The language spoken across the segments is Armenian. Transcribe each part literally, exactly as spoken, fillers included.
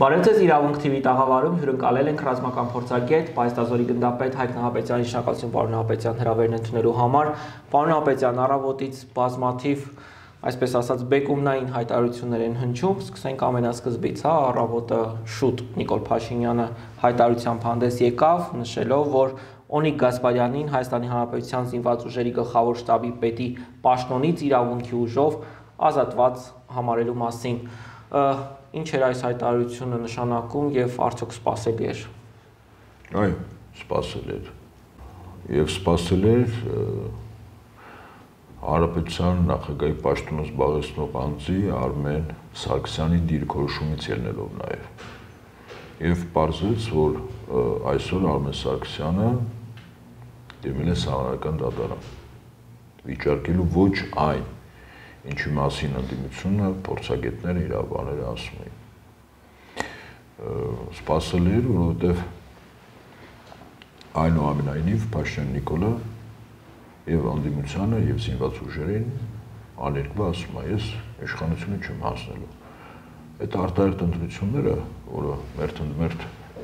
Բարև ձեզ իրավունք T V տաղավարում հյուրընկալել ենք ռազմական փորձագետ, Պայստազորի գնդապետ Հայկ Նահապետյանի շնորհակալություն պարոն Նահապետյան հրավերն ընդունելու համար։ Պարոն Նահապետյան, առավոտից բազմաթիվ, այսպես ասած, բեկումնային հայտարարություններ են հնչում, սկսենք ամենասկզբից, հա, առավոտը շուտ Նիկոլ Փաշինյանը հայտարարությամբ հանդես եկավ, նշելով, որ Օնիկ Գասպարյանին Հայաստանի Հանրապետության զինված ուժերի գլխավոր շտաբի պետի պաշտոնից իրավունքի ուժով ազատված համարելու մասին։ Ինչ էր այս հայտարարությունը նշանակում եւ արդյոք սպասելի էր։ Այո, սպասելի էր։ Եվ սպասելի էր Հանրապետության նախագահի պաշտոնը զբաղեցնող անձի Արմեն Սարգսյանի դիրքորոշումից ելնելով նաեւ։ Եվ պարզվեց, որ այսօր Արմեն Սարգսյանը դիմել է սահմանադրական դատարան, վիճարկելու ոչ այն, ինչի մասին ընդդիմությունը փորձագետները իրավաբանները ասում էին։ Սպասել էր, որովհետև այնուամենայնիվ Փաշինյան Նիկոլը եւ ընդդիմությանը եւ զինված ուժերին աներկբա ասում է, ես իշխանությունը չեմ հասնելու։ Այդ արտահերտ ընտրությունները, որը մերթընդմերթ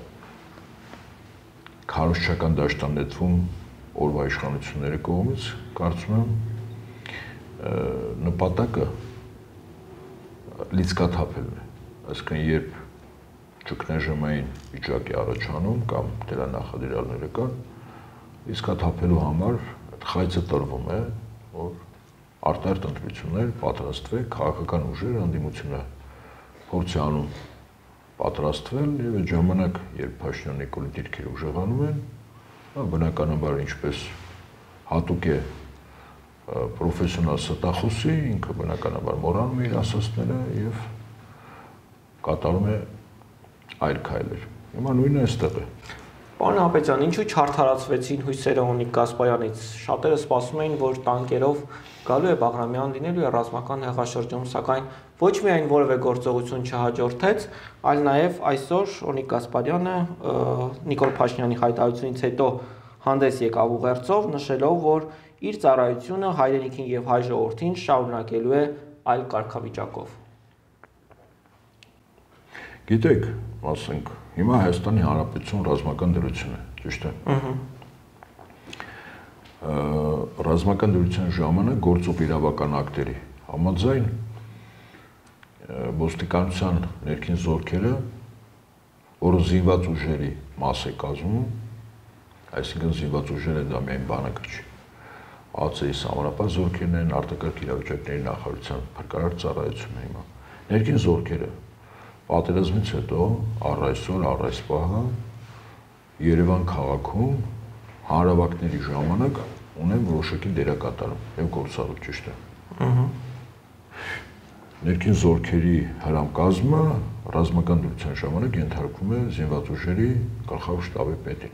քարոզչական դաշտան նետվում օրվա իշխանությունների կողմից, կարծում եմ նպատակը լիցքաթափելն է, այսինքն երբ ճգնաժամային վիճակի առաջանում կամ դրա նախադրյալները կան, լիցքաթափելու համար խայծը տրվում է, որ արտահերտ ընտրություններ պատրաստվեք, քաղաքական ուժեր ընդդիմությունը փորձի անում պատրաստվել եւ այդ ժամանակ, երբ Փաշինյան Նիկոլի դիրքերը ուժեղանում են, բնականաբար ինչպես հատուկ է պրոֆեսիոնալ ստախոսի, ինքը բնականաբար մոռանում է իր ասածները եւ կատարում է այլ քայլեր։ Հիմա նույնը այստեղ է։ Պարոն Նահապետյան, ինչու չարդարացվեցին հույսերը Օնիկ Գասպարյանից։ Շատերը սպասում էին, որ տանկերով գալու է Բաղրամյան, լինելու է ռազմական հեղաշրջում, սակայն ոչ միայն որևէ գործողություն չհաջորդեց, այլ նաեւ այսօր Օնիկ Գասպարյանը Նիկոլ Փաշինյանի հայտարարությունից հետո հանդես եկավ ուղերձով, նշելով, որ իր ծառայությունը հայրենիքին եւ հայ ժողովրդին շարունակելու է այլ կարգավիճակով։ Գիտեք, ասենք, հիմա Հայաստանի Հանրապետություն ռազմական դրություն է, ճիշտ է։ Ահա։ Ռազմական դրության ժամանակ գործող իրավական ակտերի համաձայն ոստիկանության ներքին զորքերը, որը զինված ուժերի մաս է կազմում, այսինքն զինված ուժերը դա միայն բանակը չի։ ԱՑ-ի սահմանապահ զորքերն են, արտակարգ իրավիճակների նախարարության փրկարար ծառայությունը հիմա։ Ներքին զորքերը պատերազմից հետո առ այսօր, առ այս պահը Երևան քաղաքում հանրավակների ժամանակ ունեն որոշակի դերակատարում եւ գործառույթ, ճիշտ է։ Ահա։ Ներքին զորքերի հրամկազմը ռազմական դրության ժամանակ ենթարկվում է զինված ուժերի գլխավոր շտաբի պետին։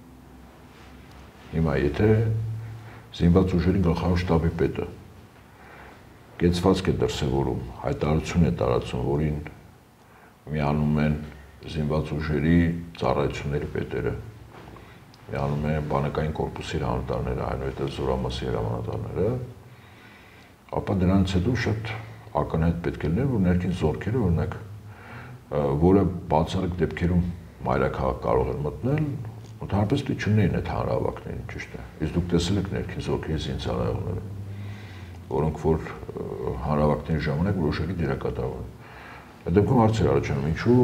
Հիմա եթե զինված ուժերի գլխավոր շտաբի պետը կեցվածք է դրսևորում, հայտարարություն է տարածում, որին միանում են զինված ուժերի ծառայությունների պետերը, միանում են բանակային կորպուսի հրամանատարները, այնուհետև զորամասի հրամանատարները, ապա դրանից հետո շատ ակնհայտ պետք է լիներ, որ ներքին զորքերը, օրինակ, որը բացառիկ դեպքերում մայրաքաղաք կարող են մտնել, ընդհանրապես դու չունեին այդ հանրահավաքներին, ճիշտ է։ Իսկ դուք տեսել եք ներքին զորքերի զինծառայողները, որոնք որ հանրահավաքների ժամանակ որոշակի դերակատարում են։ Այդ դեպքում հարց էր առաջանում, ինչու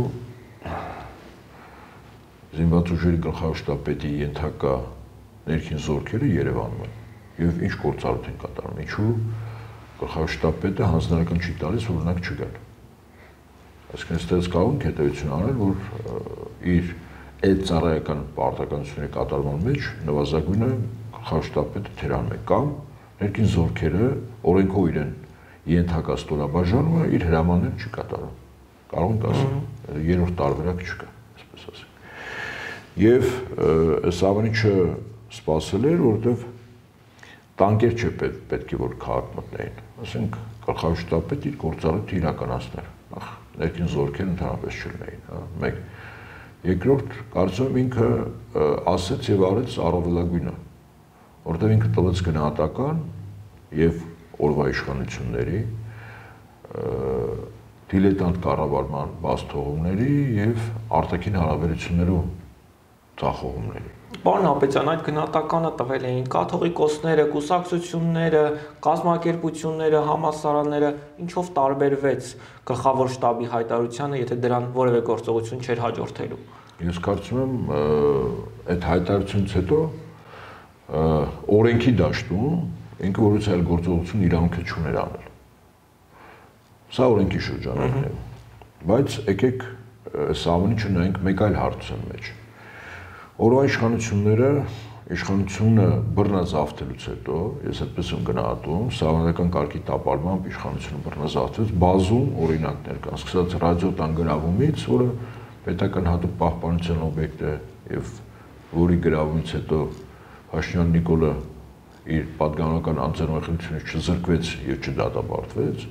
զինված ուժերի գլխավոր շտաբի պետի ենթակա ներքին զորքերը Երևանում են եւ ինչ գործառույթ են կատարում, ինչու գլխավոր շտաբի պետը հանձնարարական չի տալիս, որ օրինակ չգան։ Այսինքն այստեղ կարող ենք հետևություն անել, որ իր այդ ծառայական պարտականությունների կատարման մեջ նվազագույնը գլխավոր շտաբի պետը թերանում է կամ ներքին զորքերը օրենքով իրեն ենթակա ստորաբաժանումը իր հրամանները չի կատարում։ Կարող ենք ասել, երրորդ տարբերակ չկա, այսպես ասենք։ Եվ այս ավանիչը սպասել էր, որովհետև տանկեր չէ պետք է որ քաղաք մտնեին։ Ասենք գլխավոր շտաբի պետը իր գործառույթը իրականացներ։ Նախ ներքին զորքերը ընդհանրապես չլինեին, հա, մեկ։ Երկրորդ, կարծում եմ ինքը ասեց եւ արեց առավելագույնը, որովհետև ինքը տվեց գնահատական եւ օրվա իշխանությունների դիլետանտ կառավարման բաց թողումների եւ արտաքին հարաբերություններում ծախողումների։ Պարոն Հապետյան, այդ գնահատականը տվել էին կաթողիկոսները, կուսակցությունները, կազմակերպությունները, համալսարանները, ինչով տարբերվեց գլխավոր շտաբի հայտարարությանը, եթե դրան որևէ գործողություն չէր հաջորդելու։ Ես կարծում եմ, այդ հայտարարությունից հետո օրենքի դաշտում ինքը որից այլ գործողություն իրանքը չուներ անել։ Սա օրենքի շրջանակն է։ Բայց եկեք այս ամենը չնայենք մեկ այլ հարցի մեջ։ Օրվա իշխանությունները, իշխանությունը բռնազավթելուց հետո, ես այդպես եմ գնահատում, սահմանադրական կարգի տապալմամբ իշխանությունը բռնազավթեց բազում օրինակներ կան, սկսած ռադիոտան գրավումից, որը պետական հատուկ պահպանության օբյեկտ է եւ որի գրավումից հետո Փաշինյան Նիկոլը իր պատգամական անձնահեղությունից չզրկվեց եւ չդատապարտվեց,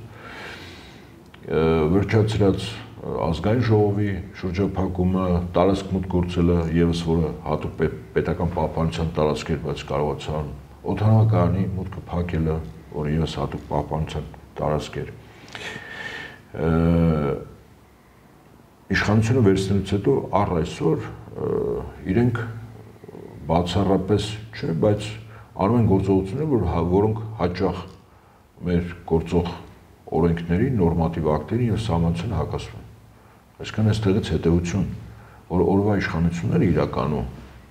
վերջացրած ազգային ժողովի շրջափակումը, տարածք մուտք գործելը եւս որը հատուկ պետական պահպանության տարածք էր, բայց կարողացան օդանավակայանի մուտքը փակելը, որը եւս հատուկ պահպանության տարածք էր։ Իշխանությունը վերցնելուց հետո առ այսօր իրենք բացառապես չէ, բայց անում են գործողություններ, որ որոնք հաճախ մեր գործող օրենքների, նորմատիվ ակտերի եւ սահմանության հակասում են։ Այսինքն այստեղից հետեւություն, որ օրվա իշխանությունները իրականում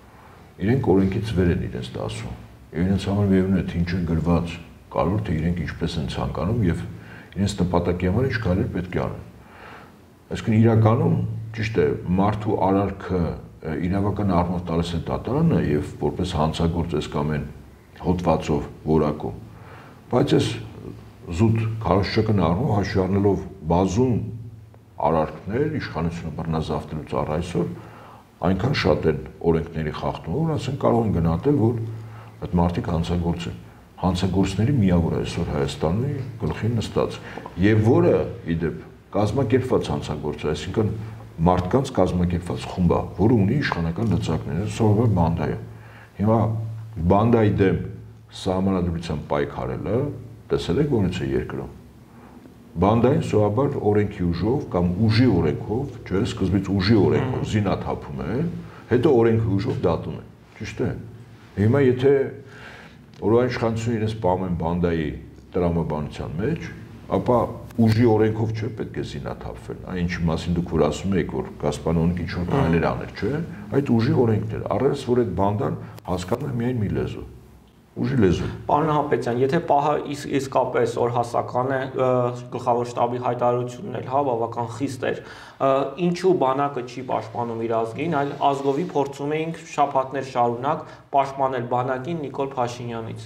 իրենք օրենքից վեր են իրենց դասում։ Եվ իրենց համար միևնույն է, թե ինչ է գրված, կարող թե իրենք ինչպես են ցանկանում եւ իրենց նպատակի համար ինչ կարելի պետք է անեն։ Այսինքն իրականում ճիշտ է, մարդու արարքը իրավական առումով տալիս է դատարանը եւ որպես հանցագործ էս կամ են հոդվածով որակում։ Բայց այս զուտ քարոզչական առումով հաշվի առնելով բազում արարքներ, իշխանությունը բռնազավթելուց առ այսօր այնքան շատ են օրենքների խախտում, որ ասենք կարող են գնահատել, որ այդ մարդիկ հանցագործ են։ Հանցագործների միավորը այսօր Հայաստանի գլխին նստած եւ որը իդեպ կազմակերպված հանցագործ է, այսինքն մարդկանց կազմակերպված խումբ է, որը ունի իշխանական լծակներ, սովորաբար բանդա է։ Հիմա բանդայի դեմ սահմանադրության պայքարելը տեսել եք ոնց է երկրում։ Բանդային սովորաբար օրենքի ուժով կամ ուժի օրենքով, չէ, սկզբից ուժի օրենքով զինաթափում են, հետո օրենքի ուժով դատում են։ Ճիշտ է։ Հիմա եթե օրվա իշխանությունը իրենց պահում են բանդայի տրամաբանության մեջ, ապա ուժի օրենքով չէ պետք է զինաթափվեն։ Այն ինչի մասին դուք որ ասում եք, որ Գասպարյանը ինչ որ քայլեր աներ, չէ, այդ ուժի օրենքներ, առանց որ այդ բանդան հասկանում է միայն մի լեզու։ Ուժի լեզու։ Պարոն Հապետյան, եթե պահը իսկապես օրհասական է, գլխավոր շտաբի հայտարարությունն էլ հա բավական խիստ էր, ինչու բանակը չի պաշտպանում իր ազգին, այլ ազգովի փորձում էինք շաբաթներ շարունակ պաշտպանել բանակին Նիկոլ Փաշինյանից։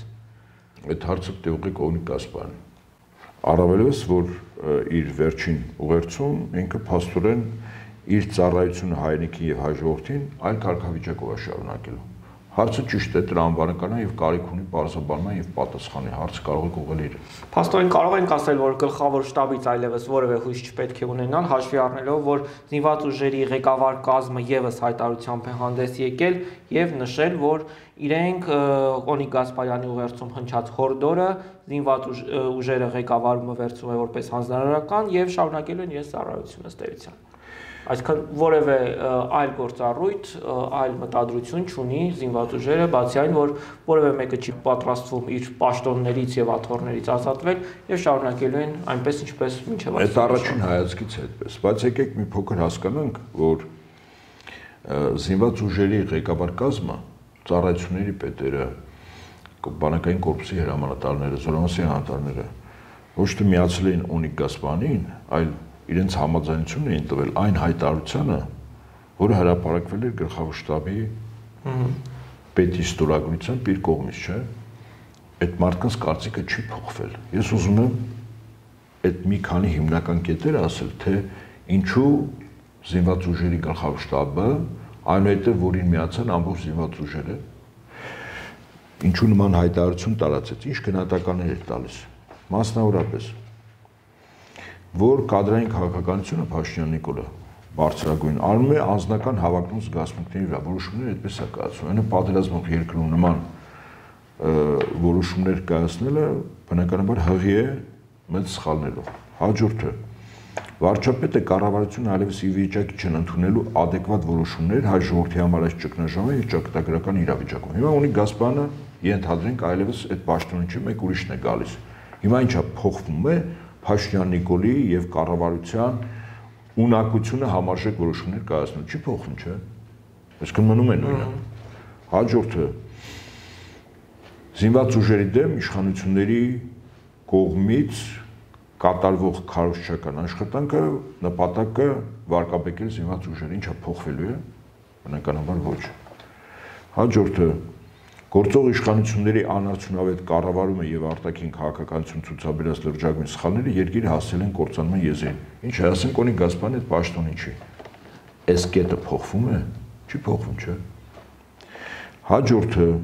Այդ հարցը տեղի կողմի Գասպարյանը։ Առավելևս որ իր վերջին ուղերձում ինքը փաստորեն իր ծառայությունը հայրենիքին եւ հայ ժողովրդին այլ կարգավիճակով է շարունակելու։ Հարցը ճիշտ է, տրամաբանական է եւ կարիք ունի բարձրաբանման եւ պատասխանի հարցը կարող է ուղղել իր։ Փաստորեն կարող ենք ասել, որ գլխավոր շտաբից այլևս որևէ հույս չպետք է ունենալ, հաշվի առնելով, որ զինված ուժերի ղեկավար կազմը եւս հայտարարությամբ է հանդես եկել եւ նշել, որ իրենք Օնիկ Գասպարյանի ուղերձում հնչած հորդորը զինված ուժերը ղեկավարումը վերցում է որպես հանձնարարական եւ շարունակելու են իրենց ծառայությունը ըստ էության։ Այսինքն որևէ այլ գործառույթ, այլ մտադրություն չունի զինված ուժերը, բացի այն, որ որևէ մեկը չի պատրաստվում իր պաշտոններից եւ աթոռներից ազատվել եւ շարունակելու են այնպես ինչպես մինչեւ այս։ Այդ առաջին հայացքից այդպես, բայց եկեք մի փոքր հասկանանք, որ զինված ուժերի ղեկավար կազմը, ծառայությունների պետերը, բանակային կորպուսի հրամանատարները, զորամասի հրամանատարները ոչ թե միացել էին Օնիկ Գասպարյանին, այլ իրենց համաձայնությունն էին տվել այն հայտարարությանը, որը հրապարակվել էր գլխավոր շտաբի պետի ստորագրությամբ իր կողմից, չէ։ Այդ մարդկանց կարծիքը չի փոխվել։ Ես ուզում եմ այդ մի քանի հիմնական կետեր ասել, թե ինչու զինված ուժերի գլխավոր շտաբը, այնուհետև որին միացան ամբողջ զինված ուժերը, ինչու նման հայտարարություն տարածեց, ինչ գնահատականներ էր տալիս։ Մասնավորապես որ կադրային քաղաքականությունը Փաշինյան Նիկոլը բարձրագույն անում է անձնական հավակնոտ զգացմունքների վրա, որոշումներ այդպես է կայացում։ Այնը պատերազմող երկրում նման որոշումներ կայացնելը բնականաբար հղի է մեծ սխալներով։ Հաջորդը, վարչապետը կառավարությունը այլևս ի վիճակի չեն ընդունելու adekvat որոշումներ հայ ժողովրդի համար այս ճգնաժամի եւ ճակատագրական իրավիճակում։ Հիմա ունի Գասպարյանը ենթադրենք այլևս այդ պաշտոնի մեկ ուրիշն է գալիս։ Հիմա ինչա փոխվում է Փաշինյան Նիկոլի եւ կառավարության ունակությունը համարժեք որոշումներ կայացնել, չի փոխվում, չէ՞։ Այսինքն մնում է նույնը։ Հաջորդը զինված ուժերի դեմ իշխանությունների կողմից կատարվող քարոզչական աշխատանքը նպատակը վարկաբեկել զինված ուժերը, ինչա փոխվելու է, բնականաբար ոչ։ Հաջորդը գործող իշխանությունների անարդյունավետ կառավարումը եւ արտաքին քաղաքականություն ցուցաբերած լրջագույն սխալները երկիրը հասցել են կործանման եզրին։ Ինչ է, ասենք ունի Գասպարյանը այդ պաշտոնի չի։ Այս կետը փոխվում է, չի փոխվում, չէ՞։ Հաջորդը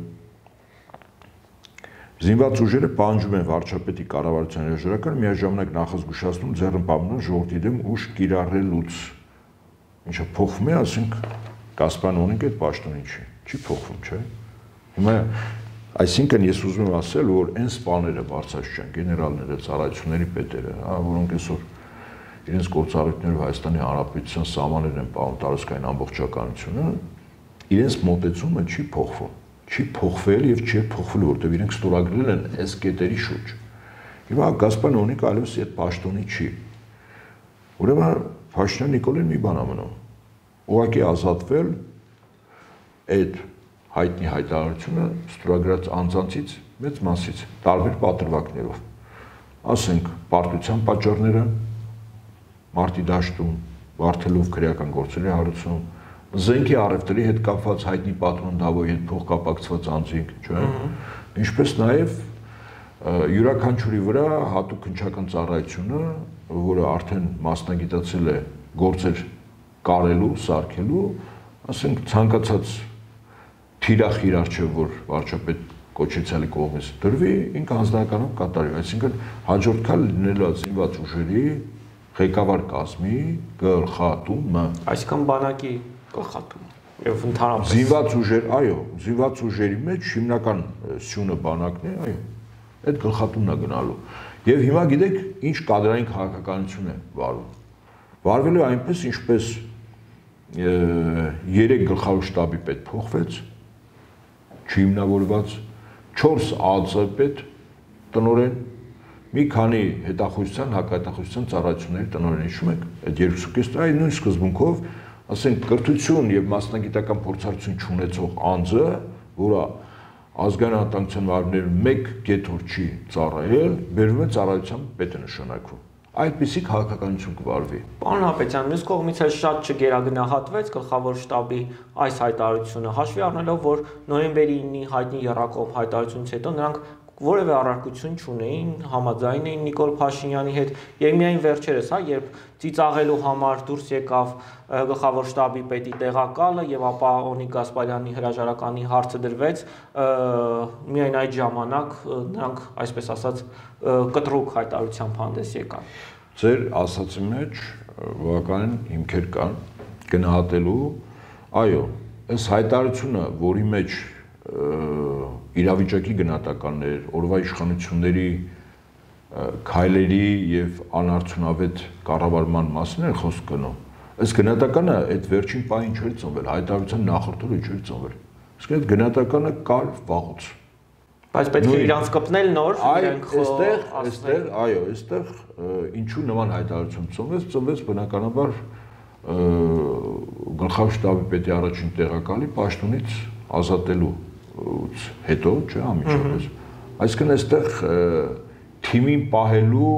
զինված ուժերը պահանջում են վարչապետի կառավարության հրաժարական, միաժամանակ նախազգուշացնում ձեռնպահման ժողովրդի դեմ ուժ կիրառելուց։ Ինչը փոխվում է, ասենք Գասպարյանը ունենք այդ պաշտոնի չի, չի փոխվում, չէ՞։ Հիմա այսինքն ես ուզում եմ ասել, որ այն սպաները Վարդացյան գեներալները, ծառայությունների պետերը, հա, որոնք այսօր իրենց գործառույթներով Հայաստանի Հանրապետության սահմաններն են պահում տարածքային ամբողջականությունը, իրենց մոտեցումը չի փոխվում, չի փոխվել եւ չի փոխվելու, որտեղ իրենք ստորագրել են այս կետերի շուրջ։ Հիմա Գասպարյանը ունի այլևս այդ պաշտոնի չի։ Ուրեմն Փաշինյան Նիկոլին մի բան է մնում։ Ուղղակի ազատվել այդ հայտնի հայտարարությունը ստորագրած անձանցից մեծ մասից տարբեր պատրվակներով, ասենք պարտության պատճառները, մարտի դաշտում, վարդելով քրեական գործերի հարուցում, զենքի առևտրի հետ կապված հայտնի պատմանդավոյի հետ փոխկապակցված անձինք, չէ՞, ինչպես նաև յուրաքանչյուրի վրա հատուկ քննչական ծառայությունը, որը արդեն մասնագիտացել է գործեր կարելու, սարքելու, ասենք ցանկացած թիրախ իր առջև, որ վարչապետ կոչեցյալի կողմից դրվի, ինքը անձնականում կատարի, այսինքն հաջորդ քայլը լինելու է զինված ուժերի ղեկավար կազմի գլխատումը, այսինքն բանակի գլխատումը եւ ընդհանրապես զինված ուժեր, այո, զինված ուժերի մեջ հիմնական սյունը բանակն է, այո, այդ գլխատումն է գնալու։ Եվ հիմա գիտեք, ինչ կադրային քաղաքականություն է վարվում։ Վարվելու այնպես, ինչպես երեք գլխավոր շտաբի պետ փոխվեց, չհիմնավորված, չորս ԱԾ պետ տնօրեն, մի քանի հետախուզության, հակահետախուզության ծառայությունների տնօրեն, հիշում եք, այդ երկուսուկես այ նույն սկզբունքով, ասենք կրթություն եւ մասնագիտական փորձառություն չունեցող անձը, որը ազգային անվտանգության մարմիններում մեկ գեթոր չի ծառայել, բերվում է ծառայության պետը նշանակվում։ Այդպիսի քաղաքականություն կվարվի։ Պարոն Հապետյան, մյուս կողմից էլ շատ չգերագնահատվեց գլխավոր շտաբի այս հայտարարությունը, հաշվի առնելով, որ նոյեմբերի ինի հայտնի եռակողմ հայտարարությունից հետո նրանք որևէ առարկություն չունեին, համաձայն էին Նիկոլ Փաշինյանի հետ, եւ միայն վերջերս, հա, երբ ծիծաղելու համար դուրս եկավ գլխավոր շտաբի պետի տեղակալը եւ ապա Օնի Գասպարյանի հրաժարականի հարցը դրվեց, միայն այդ ժամանակ նրանք, այսպես ասած, կտրուկ հայտարարությամբ հանդես եկան։ Ձեր ասացի մեջ բավականին հիմքեր կան գնահատելու, այո, այս հայտարարությունը, որի մեջ իրավիճակի գնահատականներ, օրվա իշխանությունների քայլերի եւ անարդյունավետ կառավարման մասին է խոսք գնում։ Այս գնահատականը այդ վերջին պահին չէր ծնվել, հայտարարության նախորդ օրը չէր ծնվել։ Իսկ այդ գնահատականը կար վաղուց։ Բայց պետք է իրանց կպնել նոր, իրենք այստեղ, այստեղ, այո, այստեղ ինչու նման հայտարարություն ծնվեց, ծնվեց բնականաբար գլխավոր շտաբի պետի առաջին տեղակալի պաշտոնից ազատելու հետո, չէ, ամիջապես։ Այսինքն այստեղ թիմին պահելու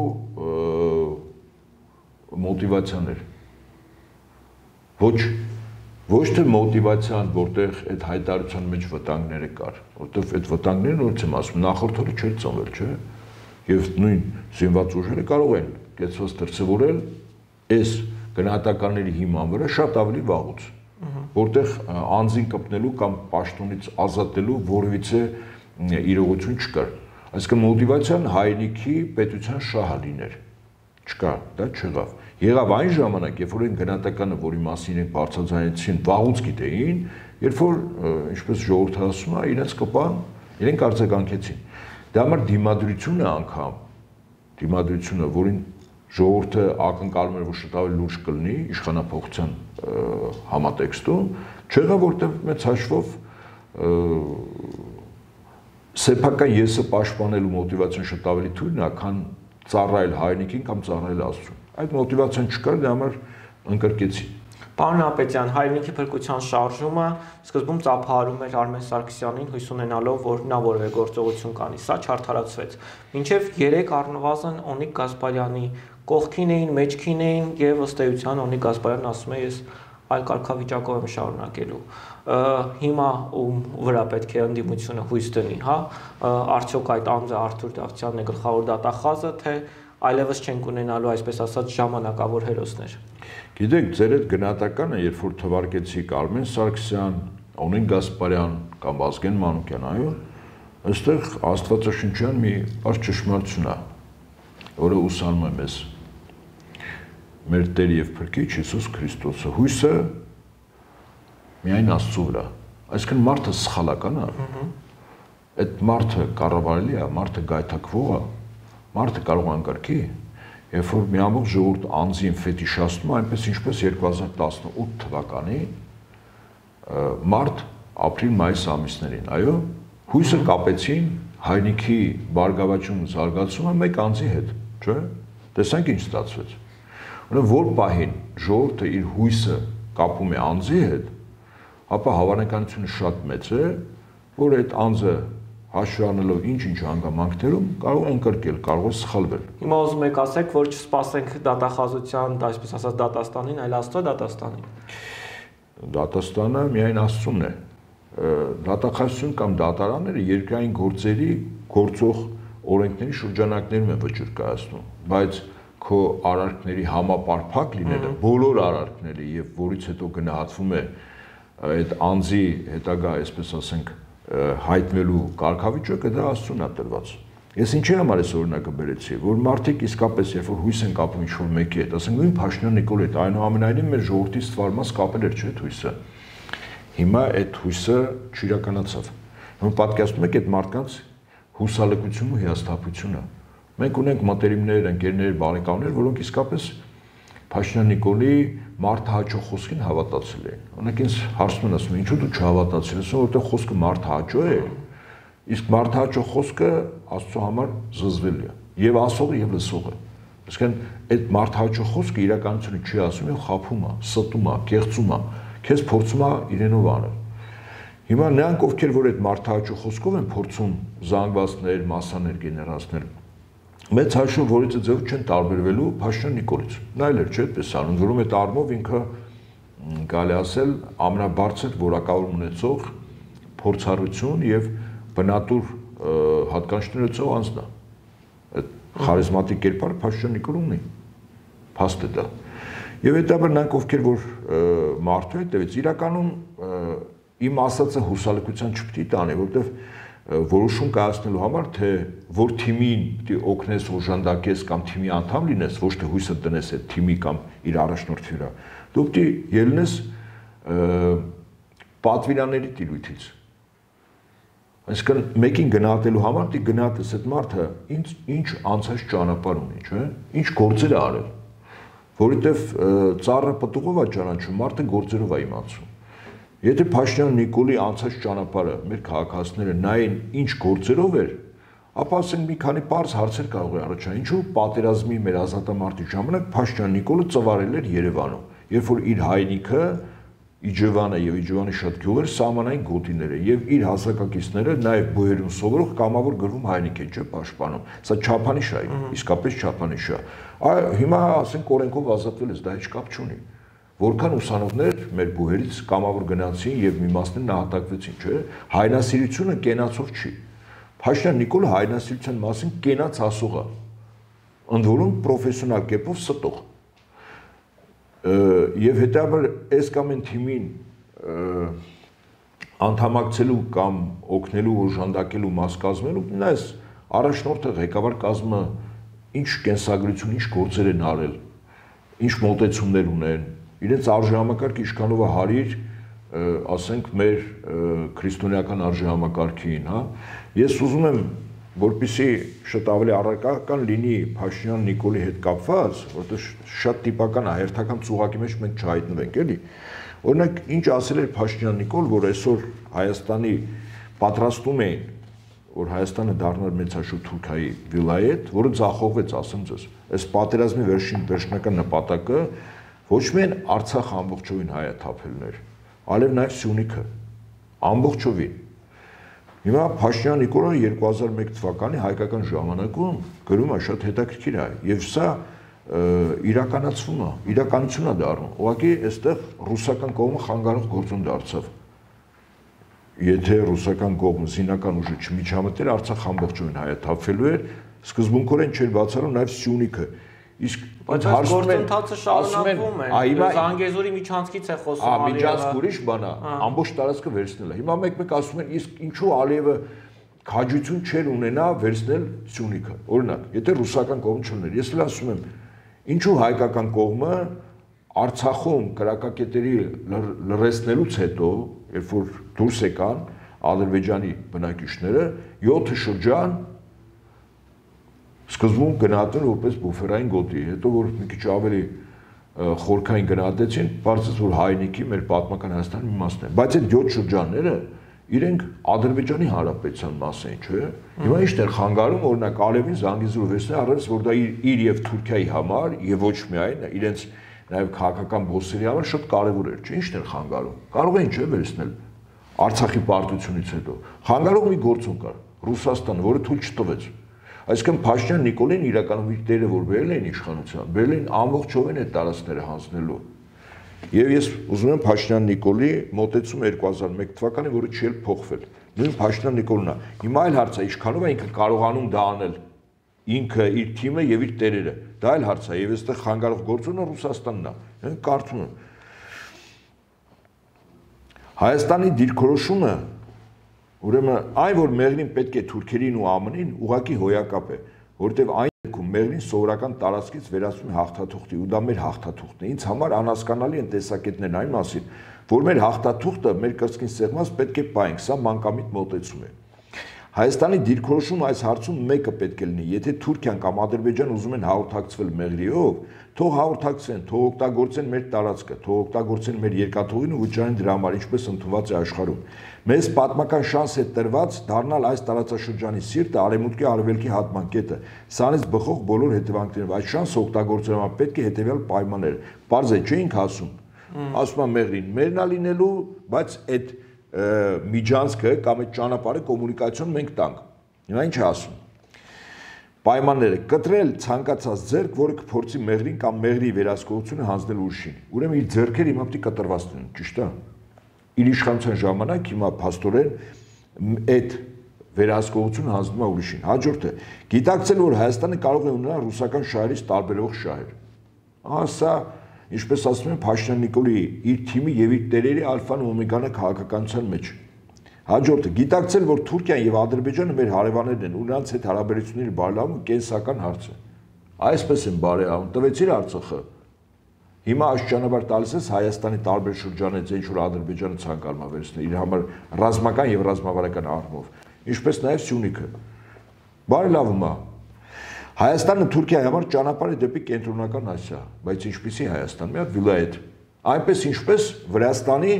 մոտիվացիաներ։ Ոչ ոչ թե մոտիվացիան, որտեղ այդ հայտարարության մեջ վտանգները կար, որտեղ այդ վտանգները նորից եմ ասում, նախորդ օրը չէր ծնվել, չէ։ Եվ նույն զինված ուժերը կարող են կեցված դրսևորել այս գնահատականների հիման վրա շատ ավելի վաղուց, որտեղ անձին կպնելու կամ պաշտոնից ազատելու որևիցե իրողություն չկար։ Այսինքն մոտիվացիան հայրենիքի պետության շահը լիներ։ Չկա, դա չեղավ։ Եղավ այն ժամանակ, երբ որ այն գնահատականը, որի մասին իրենք բարձրաձայնեցին, վաղուց գիտեին, երբ որ, ինչպես ժողովուրդը ասում է, իրենց կպան, իրենք արձագանքեցին։ Դա համար դիմադրությունը անգամ, դիմադրությունը, որին ժողովուրդը ակնկալում էր, որ շատ ավելի լուրջ կլինի իշխանապողության համատեքստում, չեղավ, որտեղ մեծ հաշվով սեփական եսը պաշտպանելու մոտիվացիան շատ ավելի թույլն է, քան ծառայել հայրենիքին կամ ծառայել Աստծուն։ Այդ մոտիվացիան չկար, դրա համար ընկրկեցի։ Պարոն Հապետյան, հայրենիքի փրկության շարժումը սկզբում ծափահարում էր Արմեն Սարգսյանին, հույս ունենալով, որ նա որևէ գործողություն կանի, սա չարդարացվեց։ Մինչև երեք առնվազն Օնիկ Գասպարյանի կողքին էին, մեջքին էին եւ ըստ էության Օնիկ Գասպարյանն ասում է, ես այլ կարգավիճակով եմ շարունակելու։ Հիմա ում վրա պետք է ընդդիմությունը հույս դնի, հա, արդյոք այդ անձը Արթուր Դավթյանն է գլխավոր դատախազը, թե այլևս չենք ունենալու, այսպես ասած, ժամանակավոր հերոսներ։ Գիտեք, ձեր այդ գնահատականը, երբ որ թվարկեցիք Արմեն Սարգսյան, Օնիկ Գասպարյան կամ Վազգեն Մանուկյան, այո, այստեղ աստվածաշնչյան մի բարձ ճշմարտություն է, որը ուսանում է մեզ մեր Տեր եւ Փրկիչ Հիսուս Քրիստոսը։ Հույսը միայն Աստծո վրա։ Այսինքն մարդը սխալական է։ Այդ մարդը կառավարելի է, մարդը գայթակվող է, մարդը կարող է անկարգի, երբ որ մի ամբողջ ժողովուրդ անձին ֆետիշացնում է, այնպես ինչպես երկու հազար տասնութ թվականի մարտ, ապրիլ, մայիս ամիսներին, այո, հույսը կապեցին հայրենիքի բարգավաճում զարգացումը մեկ անձի հետ, չէ՞։ Տեսանք ինչ ստացվեց։ Ուրեմն որ պահին ժողովուրդը իր հույսը կապում է անձի հետ, ապա հավանականությունը շատ մեծ է, որ այդ անձը հաշվի առնելով ինչ-ինչ հանգամանքներում կարող է ընկրկել, կարող է սխալվել։ Հիմա ուզում եք ասեք, որ չսպասենք դատախազության, այսպես ասած, դատաստանին, այլ Աստծո դատաստանին։ Դատաստանը միայն Աստծուն է։ Դատախազություն կամ դատարանները երկրային գործերի գործող օրենքների շրջանակներում են վճիռ կայացնում, բայց քո արարքների համապարփակ լինելը, բոլոր արարքների եւ որից հետո գնահատվում է այդ անձի հետագա, այսպես ասենք, հայտնվելու կարգավիճակը դա Աստծուն է տրված։ Ես ինչի համար այս օրինակը բերեցի, որ մարդիկ իսկապես երբ որ հույս են կապում ինչ-որ մեկի հետ, ասենք նույն Փաշինյան Նիկոլետ, այնուամենայնիվ մեր ժողովրդից ստվարմաս կապել էր, չէ՞, այդ հույսը։ Հիմա այդ հույսը չիրականացավ։ Հիմա պատկերացնում եք այդ մարդկանց հուսալքությունը ու հիասթափությունը։ Մենք ունենք մտերիմներ, ընկերներ, բարեկամներ, որոնք իսկապես Փաշինյան Նիկոլի մարդը հաճո խոսքին հավատացել են։ Օրինակ ինձ հարցնում են, ասում են, ինչու դու չհավատացել ես, որովհետև խոսքը մարդը հաճո է, իսկ մարդը հաճո խոսքը Աստծո համար զզվելի է, եւ ասողը եւ լսողը։ Այսինքն այդ մարդը հաճո խոսքը իրականությունը չի ասում, եւ խափում է, ստում է, կեղծում է, քեզ փորձում է իրենով անել։ Հիմա նրանք, ովքեր որ այդ մարդը հաճո խոսքով են փորձում զանգվածներ, մասաներ գեներացնել, մեծ հաշվով որից ձև չեն տարբերվելու Փաշինյան Նիկոլից։ Նա էլ էր չէ՞ այդպես անում, որում այդ առումով ինքը կարելի ասել ամենաբարձր որակավորում ունեցող փորձառություն եւ բնատուր հատկանիշներ ունեցող անձն է։ Այդ խարիզմատիկ կերպարը Փաշինյան Նիկոլն ունի։ Փաստ է դա։ Եվ հետաբար նրանք ովքեր որ մարդու հետևից իրականում իմ ասածը հուսալքության չպիտի տանի, որովհետեւ որոշում կայացնելու համար, թե որ թիմին պիտի օգնես, օժանդակես կամ թիմի անդամ լինես, ոչ թե հույսը տնես այդ թիմի կամ իր առաջնորդի վրա, դու պիտի ելնես պատվիրանների տիրույթից։ Այսինքն մեկին գնահատելու համար պիտի գնահատես այդ մարդը ինչ անցած ճանապարհ ունի, չէ՞, ինչ գործեր է արել, որովհետև ծառը պտուղով է ճանաչում, մարդը գործերով է իմացում։ Եթե Փաշինյան Նիկոլի անցած ճանապարհը մեր քաղաքացիները նայեն ինչ գործերով էր, ապա ասենք մի քանի բարձ հարցեր կարող է առաջանալ։ Ինչու պատերազմի մեր ազատամարտի ժամանակ Փաշինյան Նիկոլը ծվարել էր Երևանում, երբ որ իր հայրենիքը Իջևանը եւ Իջևանի շատ գյուղեր սահմանային գոտիներ են եւ իր հասակակիցները նաեւ բոյերում սովորող կամավոր գրվում հայրենիք են չէ պաշտպանում։ Սա չափանիշ է, իսկապես չափանիշ է։ Այ հիմա ասենք օրենքով ազատվել ես, դա ինչ կապ չունի։ Որքան ուսանողներ մեր բուհերից կամավոր գնացին եւ մի մասն նահատակվեցին, չէ՞։ Հայրենասիրությունը կենացող չի։ Փաշինյան Նիկոլը հայրենասիրության մասին կենաց ասող է։ Ընդ որում պրոֆեսիոնալ կերպով ստող։ Եվ հետաբար այս կամ այն թիմին անդամակցելու կամ օգնելու օժանդակելու մաս կազմելու նայես առաջնորդը ղեկավար կազմը ինչ կենսագրություն, ինչ գործեր են արել, ինչ մոտեցումներ ունեն, իրենց արժեհամակարգը ինչքանով է հարիր, ասենք մեր քրիստոնեական արժեհամակարգին, հա։ Ես ուզում եմ որպեսզի շատ ավելի առարկական լինի Փաշինյան Նիկոլի հետ կապված, որտեղ շատ տիպական է, հերթական ծուղակի մեջ մենք չհայտնվենք, էլի։ Օրինակ, ինչ ասել էր Փաշինյան Նիկոլ, որ այսօր Հայաստանի պատրաստում էին, որ Հայաստանը դառնար մեծաշուտ Թուրքիայի վիլայետ, որը ձախողվեց, ասեմ ձեզ։ Այս պատերազմի վերջին վերջնական նպատակը ոչ միայն Արցախը ամբողջովին հայաթափելն էր, այլև նաև Սյունիքը, ամբողջովին։ Հիմա Փաշինյան Նիկոլը երկու հազար մեկ թվականի հայկական ժամանակում գրում է շատ հետաքրքիր է, եւ սա իրականացվում է, իրականություն է դառնում։ Ուղղակի այստեղ ռուսական կողմը խանգարող գործոն դարձավ։ Եթե ռուսական կողմը զինական ուժը չմիջամտեր, Արցախ ամբողջովին հայաթափվելու էր, սկզբունքորեն չէր բացառում նաև Սյունիքը։ Իսկ բայց այս գործընթացը շարունակվում է։ Զանգեզուրի միջանցքից է խոսում Ալիևը։ Ա միջանցք ուրիշ բան է, ամբողջ տարածքը վերցնել է։ Հիմա մեկ-մեկ ասում են, իսկ ինչու Ալիևը քաջություն չէր ունենա վերցնել Սյունիքը։ Օրինակ, եթե ռուսական կողմը չուներ, ես էլ ասում եմ, ինչու հայկական կողմը Արցախում կրակակետերի լրացնելուց հետո, երբ որ դուրս եկան Ադրբեջանի բնակիչները, յոթ շրջան սկզբում գնահատել որպես բուֆերային գոտի, հետո որ մի քիչ ավելի խորքային գնահատեցին, բարձր որ հայնիկի մեր պատմական Հայաստանի մի մասն է, բայց այդ յոթ շրջանները իրենք Ադրբեջանի Հանրապետության մաս են, չէ՞։ Հիմա ի՞նչն է խանգարում, օրինակ Ալիևին Զանգեզուրը վերցնել, առանց որ դա իր եւ Թուրքիայի համար եւ ոչ միայն իրենց նաև քաղաքական բոսերի համար շատ կարևոր էր, չէ՞, ի՞նչն է խանգարում։ Կարող էին չէ՞ վերցնել Արցախի պարտությունից հետո։ Խանգարող մի գործոն կար, Ռուսաստանը, որը թույլ չտվեց։ Այսինքն Փաշինյան Նիկոլին իրականում իր դերը որ բերել էին իշխանության, բերել էին ամբողջովին այդ տարածքները հանձնելու։ Եվ ես ուզում եմ Փաշինյան Նիկոլի մոտեցում երկու հազար մեկ թվականի, որը չի էլ փոխվել։ Նույն Փաշինյան Նիկոլն է։ Հիմա այլ հարց է, ինչքանով է ինքը կարողանում դա անել։ Ինքը իր թիմը եւ իր տերերը։ Դա այլ հարց է, եւ այստեղ խանգարող գործոնը Ռուսաստանն է։ Հենց կարծում եմ։ Հայաստանի դիրքորոշումը, ուրեմն այն որ Մեղրին պետք է թուրքերին ու ԱՄՆ-ին ուղակի հոյակապ է, որտեղ այն դեպքում Մեղրին սովորական տարածքից վերածվում է հաղթաթուղթի, ու դա մեր հաղթաթուղթն է։ Ինձ համար անհասկանալի են տեսակետներն այն մասին, որ մեր հաղթաթուղթը մեր կրծքին սեղմած պետք է պայենք, սա մանկամիտ մոտեցում է։ Հայաստանի դիրքորոշումը այս հարցում մեկը պետք է լինի, եթե Թուրքիան կամ Ադրբեջանը ուզում են հաղորդակցվել Մեղրիով, թող հաղորդակցվեն, թող օգտագործեն մեր տարածքը, թող օգտագործեն մեր երկաթուղին ու վճարեն դրա համար, ինչպես ընդունված է աշխարհում։ Մեզ պատմական շանս է տրված դառնալ այս տարածաշրջանի սիրտը, արևմուտքի արևելքի հատման կետը, սրանից բխող բոլոր հետևանքներով։ Այս շանսը օգտագործելու համար պետք է հետևյալ պայմաններ։ Պարզ է, չէ՞ ինք ասում։ Ասում է Մեղրին մերն է լինելու, բայց այդ միջանցքը կամ այդ ճանապարհը կոմունիկացիոն մենք տանք։ Հիմա ինչ է ասում։ Պայմանները կտրել ցանկացած ձեռք, որը կփորձի Մեղրին կամ Մեղրի վերահսկողությունը հանձնել ուրիշին։ Ուրեմն իր ձեռքերը հիմա պետք է կտրված լինեն, ճիշտ է։ Իր իշխանության ժամանակ հիմա փաստորեն այդ վերահսկողությունը հանձնում է ուրիշին։ Հաջորդը գիտակցել, որ Հայաստանը կարող է ունենալ ռուսական շահերից տարբերող շահեր։ Ահա սա ինչպես ասում են Փաշինյան Նիկոլի իր թիմի եւ իր տերերի ալֆան ու օմեգան քաղաքականության մեջ։ Հաջորդը գիտակցել, որ Թուրքիան եւ Ադրբեջանը մեր հարևաններն են, ու նրանց հետ հարաբերությունների բարելավումը կենսական հարց է։ Այսպես են բարելավում, տվեցիր Արցախը։ Հիմա աշճանաբար տալիս ես Հայաստանի տարբեր շրջաններից ինչ որ Ադրբեջանը ցանկանում է վերցնել իր համար ռազմական եւ ռազմավարական առումով, ինչպես նաեւ Սյունիքը։ Բարելավում է։ Հայաստանը Թուրքիայի համար ճանապարհ է դեպի կենտրոնական Ասիա, բայց ինչպեսի Հայաստան, մի հատ վիլայետ, այնպես ինչպես Վրաստանի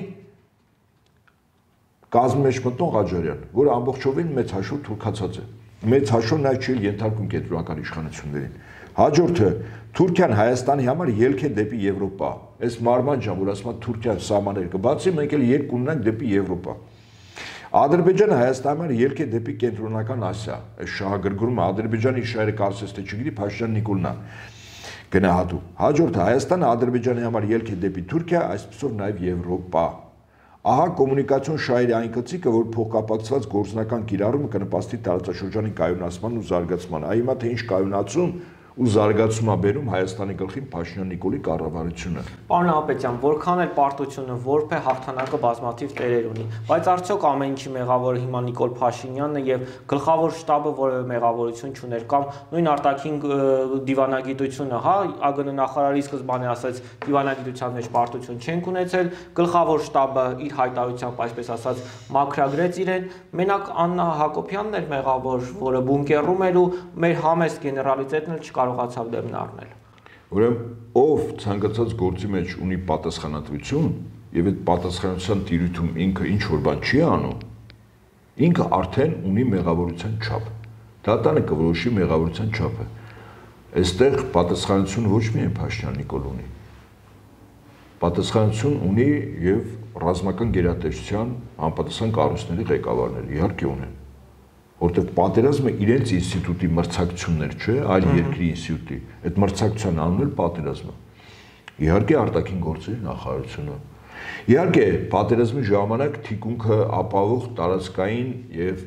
կազմի մեջ մտնող Ղաջարյան, որը ամբողջովին մեծ հաշվով թուրքացած է, մեծ հաշվով նա չի ենթարկում կենտրոնական իշխանություններին։ Հաջորդը Թուրքիան Հայաստանի համար ելք է դեպի Եվրոպա։ Այս մարման ջան, որ ասում են Թուրքիան սահմաններ կբացի, մենք էլ ելք ունենանք դեպի Եվրոպա։ Ադրբեջանը Հայաստանի համար ելք է դեպի կենտրոնական Ասիա։ Այս շահագրգռումը Ադրբեջանի շահերը կարծես թե չգիտի Փաշինյան Նիկոլն է գնահատում։ Հաջորդը Հայաստանը Ադրբեջանի համար ելք է դեպի Թուրքիա, այսպիսով նաև Եվրոպա։ Ահա կոմունիկացիոն շահերի այն գծիկը, որ փոխկապակցված գործնական կիրառումը կնպաստի տարածաշրջանի կայունացման ու զարգացման։ Այ հիմա թե ինչ կայունացում ու զարգացում է բերում Հայաստանի գլխին Փաշինյան Նիկոլի կառավարությունը։ Պարոն Նահապետյան, որքան էլ պարտությունը որբ է հաղթանակը բազմաթիվ տերեր ունի, բայց արդյոք ամեն ինչի մեղավորը հիմա Նիկոլ Փաշինյանն է եւ գլխավոր շտաբը որևէ մեղավորություն չուներ կամ նույն արտաքին դիվանագիտությունը, հա, ԱԳՆ նախարարի սկզբանե ասաց դիվանագիտության մեջ պարտություն չենք ունեցել, գլխավոր շտաբը իր հայտարարությամբ այսպես ասած մաքրագրեց իրեն, մենակ Աննա Հակոբյանն էր մեղավոր, որը բունկերում էր ու մեր համեստ գեներալիտետն էլ չկարողացավ դեմն առնել։ Ուրեմն ով ցանկացած գործի մեջ ունի պատասխանատվություն եւ այդ պատասխանատվության տիրույթում ինքը ինչ որ բան չի անում, ինքը արդեն ունի մեղավորության չափ։ Դատանը կորոշի մեղավորության չափը։ Այստեղ պատասխանատվություն ոչ միայն Փաշինյան Նիկոլ ունի։ Պատասխանատվություն ունի եւ ռազմական գերատեսչության անպատասխան կառույցների ղեկավարները, իհարկե ունեն։ Որտեղ պատերազմը իրենց ինստիտուտի մրցակցություններ չէ, այլ երկրի ինստիտուտի։ Այդ մրցակցության անունն էլ պատերազմը։ Իհարկե արտաքին գործերի նախարարությունը։ Իհարկե պատերազմի ժամանակ թիկունքը ապահովող տարածքային եւ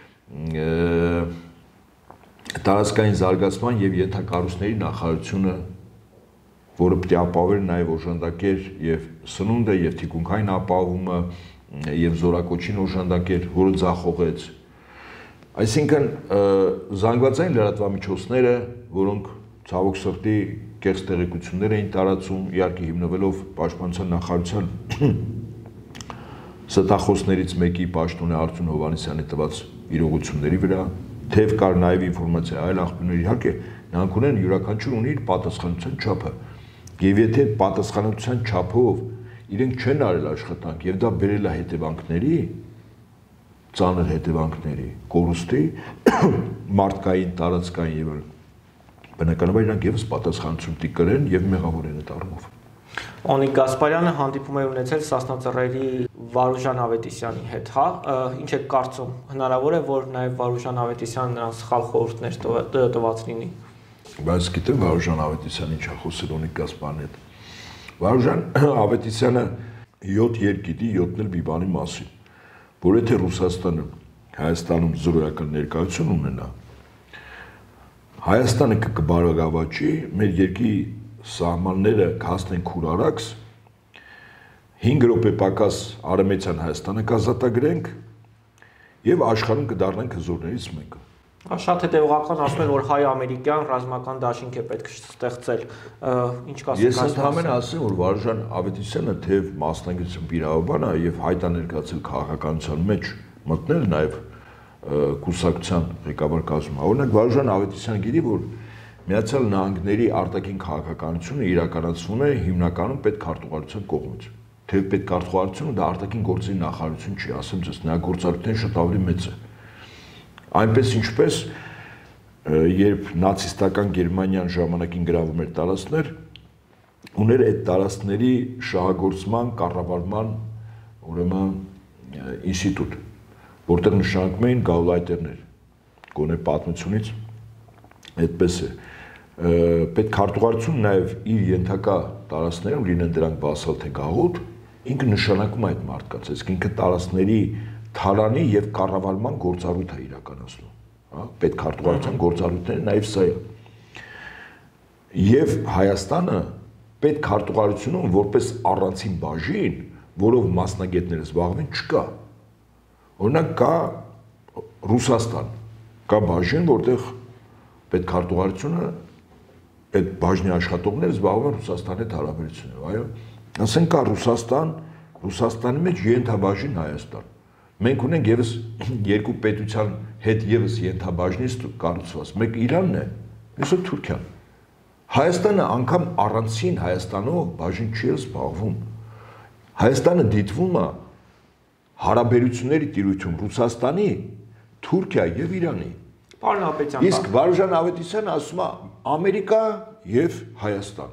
տարածքային զարգացման եւ ենթակառույցների նախարարությունը, որը պետք է ապահովեր նաեւ օժանդակեր եւ սնունդը եւ թիկունքային ապահովումը եւ զորակոչին օժանդակեր, որը ձախողեց։ Այսինքն զանգվածային լրատվամիջոցները, որոնք ցավոք սրտի կեղծ տեղեկություններ էին տարածում, իհարկե հիմնվելով Պաշտպանության նախարարության ստախոսներից մեկի պաշտոնյա Արծուն Հովհաննիսյանի տված իրողությունների վրա, թեև կար նաև ինֆորմացիա այլ աղբյուրներ, իհարկե նրանք ունեն յուրաքանչյուր ունի իր պատասխանատվության չափը, եւ եթե պատասխանատվության չափով իրենք չեն արել աշխատանք եւ դա բերել է հետևանքների, ծանր հետևանքների, կորուստի, մարդկային, տարածքային եւ բնականաբար իրանք եւս պատասխանատվություն պետք կրեն եւ մեղավոր են այդ առումով։ Օնիկ Գասպարյանը հանդիպում է ունեցել Սասնածռերի Վարուժան Ավետիսյանի հետ, հա, ինչ եք կարծում, հնարավոր է որ նաեւ Վարուժան Ավետիսյանը նրան սխալ խորհուրդներ տված լինի։ Բայց գիտեմ Վարուժան Ավետիսյանը ինչա խոսել Օնիկ Գասպարյանի հետ։ Վարուժան Ավետիսյանը յոթ երկիտի յոթն էլ մի բանի մասին, որ եթե Ռուսաստանը Հայաստանում զորական ներկայություն ունենա, Հայաստանը կբարգավաճի, մեր երկրի սահմանները կհասնեն քուրարաքս, հինգ րոպե պակաս Արեմեցյան Հայաստանը կազատագրենք եւ աշխարհում կդառնանք հզորներից մեկը։ Շատ հետևողական ասում են, որ հայ-ամերիկյան ռազմական դաշինք է պետք ստեղծել։ Ինչ կասեք։ Ես ընդհանրապես ասեմ, որ Վարուժան Ավետիսյանը թեև մասնագիտությամբ իրավաբան է եւ հայտ է ներկայացել քաղաքականության մեջ, մտնել նաեւ կուսակցության ղեկավար կազմում։ Օրինակ Վարուժան Ավետիսյանը գիտի, որ Միացյալ Նահանգների արտաքին քաղաքականությունը իրականացվում է հիմնականում պետքարտուղարության կողմից։ Թեև պետքարտուղարությունը դա արտաքին գործերի նախարարություն չի, ասեմ ձեզ, նրա գործառույթները շատ ավելի մեծ է։ Այնպես ինչպես երբ նացիստական Գերմանիան ժամանակին գրավում էր տարածքներ, ուներ այդ տարածքների շահագործման, կառավարման, ուրեմն ինստիտուտ, որտեղ նշանակվում էին գաուլայտերներ, գոնե պատմությունից այդպես է։ Պետքարտուղարությունը նաև իր ենթակա տարածքներում լինեն դրանք բասալ թե գաղութ, ինքը նշանակում է այդ մարդկանց, այսինքն ինքը տարածքների թալանի եւ կառավարման գործառույթ է իրականացնում, հա, պետքարտուղարության գործառույթները նաեւ սա է։ Եվ Հայաստանը պետքարտուղարությունում որպես առանցին բաժին, որով մասնագետները զբաղվեն, չկա։ Օրինակ կա Ռուսաստան, կա բաժին, որտեղ պետքարտուղարությունը այդ բաժնի աշխատողները զբաղվում են Ռուսաստանի հետ հարաբերություններով, այո։ Ասենք կա Ռուսաստան, Ռուսաստանի մեջ ենթաբաժին Հայաստան։ Մենք ունենք եւս երկու պետության հետ եւս ենթաբաժնից կառուցված, մեկը Իրանն է, մյուսը Թուրքիան։ Հայաստանը անգամ առանցին Հայաստանով բաժին չի զբաղվում։ Հայաստանը դիտվում է հարաբերությունների տիրույթում Ռուսաստանի, Թուրքիա եւ Իրանի։ Պարոն Նահապետյան, իսկ Վարուժան Ավետիսյանը ասում է Ամերիկա եւ Հայաստան։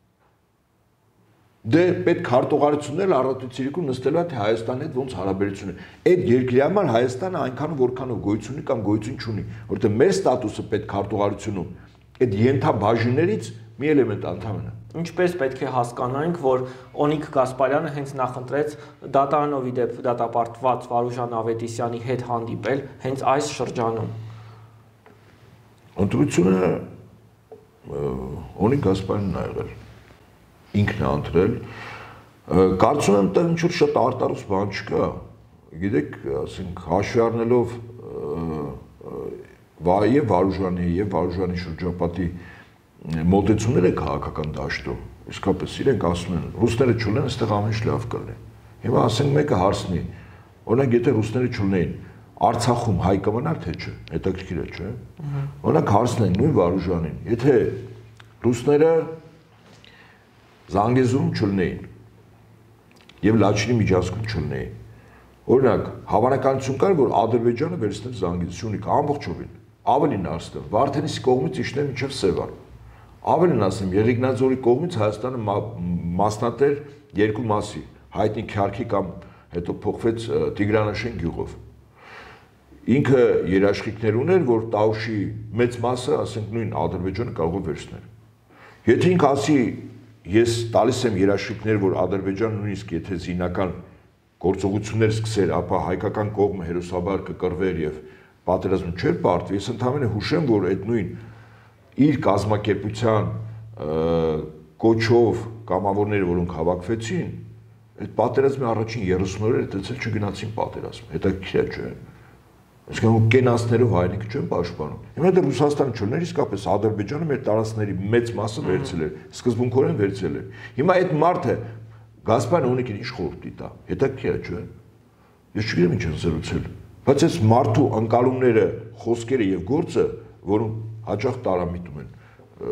Դե պետք հարտողարություններ առատությունիկում նստելու է թե Հայաստանի հետ ոնց հարաբերություն է։ Այդ երկրի համար Հայաստանը այնքան որքանով գոյություն ունի կամ գոյություն չունի, որովհետեւ մեր ստատուսը պետք հարտողարությունում այդ ենթաբաժիններից մի էլեմենտ անդամ է։ Ինչպես պետք է հասկանանք, որ Օնիկ Գասպարյանը հենց նախընտրեց դատարանովի դեպ դատապարտված Վարուժան Ավետիսյանի հետ հանդիպել հենց այս շրջանում։ Ընտրությունը Օնիկ Գասպարյանն ա եղել։ Ինքն է ընտրել։ Կարծում եմ դա ինչ որ շատ արտարուս բան չկա։ Գիտեք, ասենք հաշվի առնելով եւ Վարուժանի եւ Վարուժանի շրջապատի մոտեցումները քաղաքական դաշտում, իսկապես իրենք ասում են, ռուսները չունեն, այստեղ ամեն ինչ լավ կլինի։ Հիմա ասենք մեկը հարցնի, օրինակ եթե ռուսները չունեին, Արցախում հայ կմնար թե չէ, հետաքրքիր է, չէ՞։ Օրինակ հարցնեն նույն Վարուժանին, եթե ռուսները Զանգեզուրում չլինեին եւ Լաչինի միջանցքում չլինեին, օրինակ հավանականություն կար, որ Ադրբեջանը վերցներ Զանգեզ, Սյունիք ամբողջովին, ավելին ասեմ, Վարդենիսի կողմից իջներ մինչև Սևան, ավելին ասեմ, Եղիգնաձորի կողմից Հայաստանը մասնատեր երկու մասի, հայտնի Քյարքի կամ հետո փոխվեց Տիգրանաշեն գյուղով։ Ինքը երաշխիքներ ուներ, որ Տաուշի մեծ մասը, ասենք նույն Ադրբեջանը կարող է վերցնել։ Եթե ինքը ասի, ես տալիս եմ երաշխիքներ, որ Ադրբեջանը նույնիսկ եթե զինական գործողություններ սկսեր, ապա հայկական կողմը հերոսաբար կկռվեր եւ պատերազմը չէր պարտվի, ես ընդհանրապես հուշեմ, որ այդ նույն իր կազմակերպության կոչով կամավորները, որոնք հավաքվեցին, այդ պատերազմի առաջին երեսուն օրերը այդպես չգնացին պատերազմ։ Հետաքրքիր է, չէ՞։ Այսինքն կենացներով հայրենիքը չեն պաշտպանում։ Հիմա դեռ Ռուսաստանը չուներ, իսկապես Ադրբեջանը մեր տարածքների մեծ մասը վերցել էր, սկզբունքորեն վերցել էր։ Հիմա այդ մարդը Գասպարյանը ունի ինչ խորհուրդ տա։ Հետաքրքիր է, չէ՞։ Ես չգիտեմ ինչ են զրուցել։ Բայց այս մարդու անկալումները, խոսքերը եւ գործը, որում հաճախ տարամիտում են,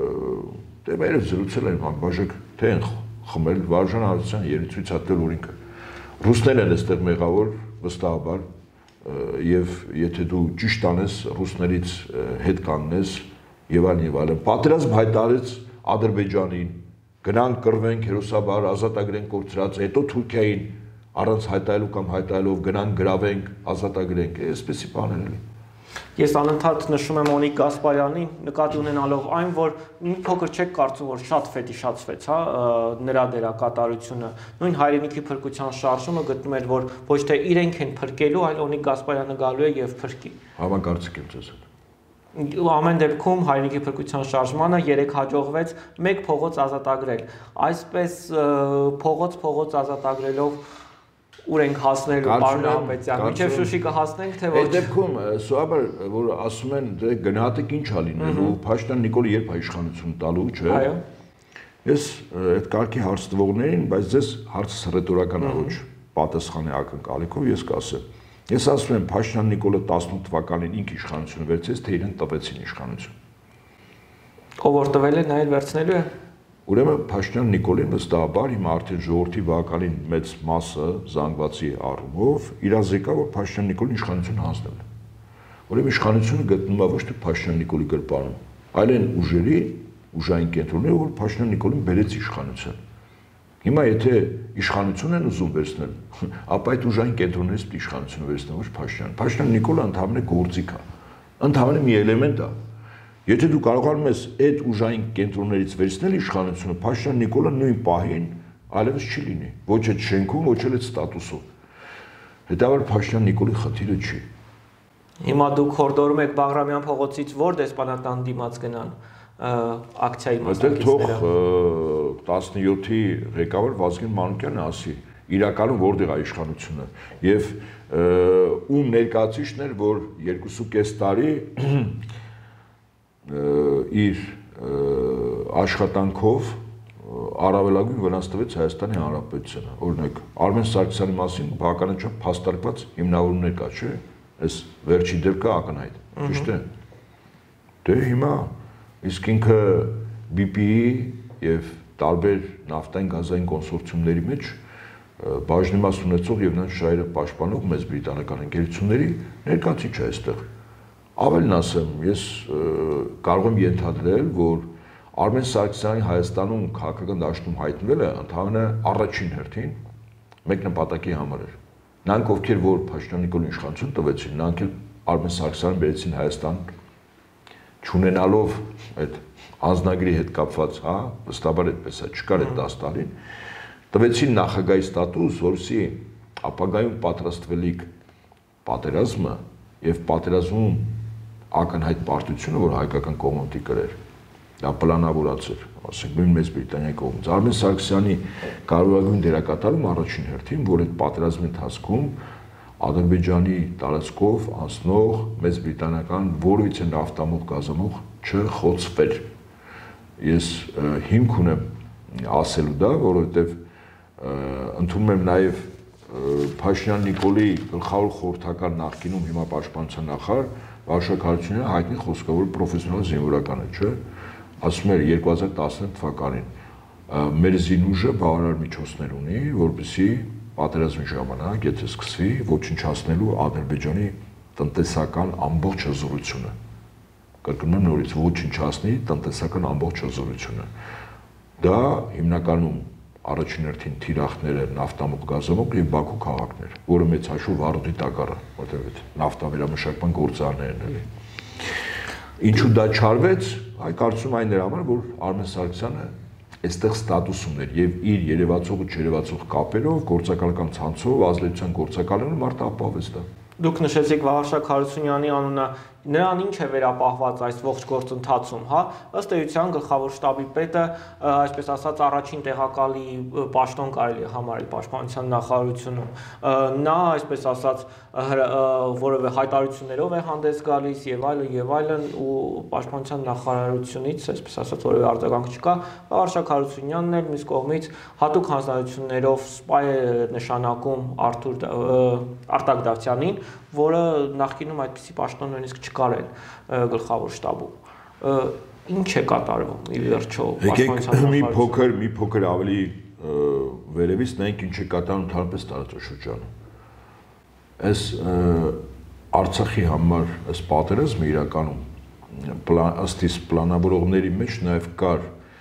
դե մերը զրուցել են բաժակ թե են խմել Վարժան Հարությունյանը երբ ցույց տվել, որ ինքը ռուսներն են այստեղ մեղավոր, վստահաբար եւ եթե դու ճիշտ անես ռուսներից հետ կանգնես եւ այլն եւ այլն պատերազմ հայտարարեց Ադրբեջանին գնանք կռվենք հերոսաբար ազատագրենք կորցրած հետո Թուրքիային առանց հայտարարելու կամ հայտարարելով գնանք գրավենք ազատագրենք այսպեսի բաներ էլի Ես անընդհատ նշում եմ Օնիկ Գասպարյանին նկատի ունենալով այն որ մի փոքր չեք կարծում որ շատ ֆետիշացվեց հա նրա դերակատարությունը նույն հայրենիքի փրկության շարժումը գտնում էր որ ոչ թե իրենք են փրկելու այլ Օնիկ Գասպարյանը գալու է եւ փրկի Համակարծիք եմ ձեզ ամեն դեպքում հայրենիքի փրկության շարժմանը երեք հաջողվեց մեկ փողոց ազատագրել այսպես փողոց փողոց ազատագրելով Ուր ենք հասնելու պարոն Հապետյան, մինչև Շուշի կհասնենք, թե ոչ։ Այդ դեպքում սովաբար որ ասում են դե գնահատեք ինչ ա լինելու, Փաշտյան Նիկոլը երբ է իշխանություն տալու, չէ։ Այո։ Ես այդ կարգի հարց տվողներին, բայց ձեզ հարցս ռետորական է ոչ պատասխանի ակնկալիքով ես կասեմ։ Ես ասում եմ Փաշտյան Նիկոլը տասնութ թվականին ինքը իշխանություն վերցրեց, թե իրեն տվեցին իշխանություն։ Ով որ տվել է, նա էլ վերցնելու է։ Ուրեմն Փաշտյան Նիկոլին վստահաբար հիմա արդեն ժողովրդի բավականին մեծ մասը զանգվածի առումով իրազեկա որ Փաշտյան Նիկոլին իշխանություն հանձնել։ Ուրեմն իշխանությունը գտնվում է ոչ թե Փաշտյան Նիկոլի գրպանում, այլ այն ուժերի, ուժային կենտրոնները, որ Փաշտյան Նիկոլին բերեց իշխանություն։ Հիմա եթե իշխանություն են ուզում վերցնել, ապա այդ ուժային կենտրոններից պետք է իշխանությունը վերցնեն ոչ Փաշտյան։ Փաշտյան Նիկոլը ընդհանրապես գործիք է։ Ընդհանրապես մի էլեմենտ է։ Եթե դու կարողանում ես այդ ուժային կենտրոններից վերցնել իշխանությունը, Փաշտյան Նիկոլը նույն պահին այլևս չի լինի, ոչ այդ շենքում, ոչ էլ այդ ստատուսով։ Հետաբար Փաշտյան Նիկոլի խնդիրը չի։ Հիմա դուք հորդորում եք Բաղրամյան փողոցից որ դեսպանատան դիմաց գնան ակցիայի մասնակիցները։ Թող տասնյոթի ղեկավար Վազգեն Մանուկյանը ասի, իրականում որտեղ է իշխանությունը եւ ում ներկայացուցիչն էր, որ երկուսուկես տարի իր աշխատանքով առավելագույն վնաս տվեց Հայաստանի Հանրապետությանը։ Օրինակ Արմեն Սարգսյանի մասին բավականաչափ փաստարկված հիմնավորումներ կա, չէ՞։ Այս վերջի դեպքը ակնհայտ, ճիշտ է։ Դե հիմա իսկ ինքը բի պի-ի եւ տարբեր նավթային գազային կոնսորցիումների մեջ բաժնիմաց ունեցող եւ նրանց շահերը պաշտպանող մեծ բրիտանական ընկերությունների ներկայացիչ է այստեղ։ Ավելին ասեմ, ես կարող եմ ենթադրել, որ Արմեն Սարգսյանի Հայաստանում քաղաքական դաշտում հայտնվելը ընդհանրապես առաջին հերթին մեկ նպատակի համար էր։ Նրանք ովքեր որ Փաշտյան Նիկոլին իշխանություն տվեցին, նրանք էլ Արմեն Սարգսյանին բերեցին Հայաստան, չունենալով այդ անձնագրի հետ կապված, հա, վստահաբար այդպես է, չկար այդ դաստանին, տվեցին նախագահի ստատուս, որովհետեւ ապագայում պատրաստվելիք պատերազմը եւ պատերազմում ակնհայտ պարտությունը, որ հայկական կողմը կրեր։ դա պլանավորած էր, ասենք նույն Մեծ Բրիտանիայի կողմից։ Արմեն Սարգսյանի կարևորագույն դերակատարում առաջին հերթին, որ այդ պատերազմի ընթացքում Ադրբեջանի տարածքով անցնող Մեծ Բրիտանիական որևիցե նավթամուղ գազամուղ չխոցվեր։ Ես հիմք ունեմ ասելու դա, որովհետև ընդունում եմ նաև Փաշինյան Նիկոլի գլխավոր խորհրդական նախկինում հիմա պաշտպանության նախարար Վարշակ Հարությունյանը հայտնի խոսքով որ պրոֆեսիոնալ զինվորական է, չէ՞։ Ասում էր երկու հազար տասնինը թվականին մեր զինուժը բավարար միջոցներ ունի, որպեսզի պատերազմի ժամանակ, եթե սկսվի, ոչնչացնելու Ադրբեջանի տնտեսական ամբողջ հզորությունը։ Կրկնում եմ նորից, ոչնչացնի տնտեսական ամբողջ հզորությունը։ Դա հիմնականում առաջին հերթին թիրախները նավթամուղ գազամուղ եւ Բաքու քաղաքներ, որը մեծ հաշվով վառոդի տակառը, որտեղ նավթավերամշակման գործարաններն են։ Ինչու դա չարվեց, այ կարծում այն նրա համար, որ Արմեն Սարգսյանը այստեղ ստատուս ուներ եւ իր երևացող ու չերևացող կապերով, գործակալական ցանցով, ազդեցության գործակալներով մարդ ապահովեց դա։ Դուք նշեցիք Վարշակ Հարությունյանի անունը, նրան ինչ է վերապահված այս ողջ գործընթացում, հա, ըստ էության գլխավոր շտաբի պետը, այսպես ասած, առաջին տեղակալի պաշտոն կարելի է համարել պաշտպանության նախարարությունում։ Նա, այսպես ասած, որևէ հայտարարություններով է հանդես գալիս եւ այլն եւ այլն ու պաշտպանության նախարարությունից, այսպես ասած, որևէ արձագանք չկա։ Վարշակ Հարությունյանն էլ մյուս կողմից հատուկ հանձնարարություններով սպայ է նշանակում Արթուր Արտակ Դավթյանին, որը նախկինում այդպիսի պաշտոն նույնիսկ չկար էլ գլխավոր շտաբում։ Ինչ է կատարվում ի վերջո պաշտպանության մի փոքր մի փոքր ավելի վերևից նայենք ինչ է կատարվում ընդհանրապես տարածաշրջանում։ Այս Արցախի համար այս պատերազմը իրականում ըստ իս պլանավորողների մեջ նաև կար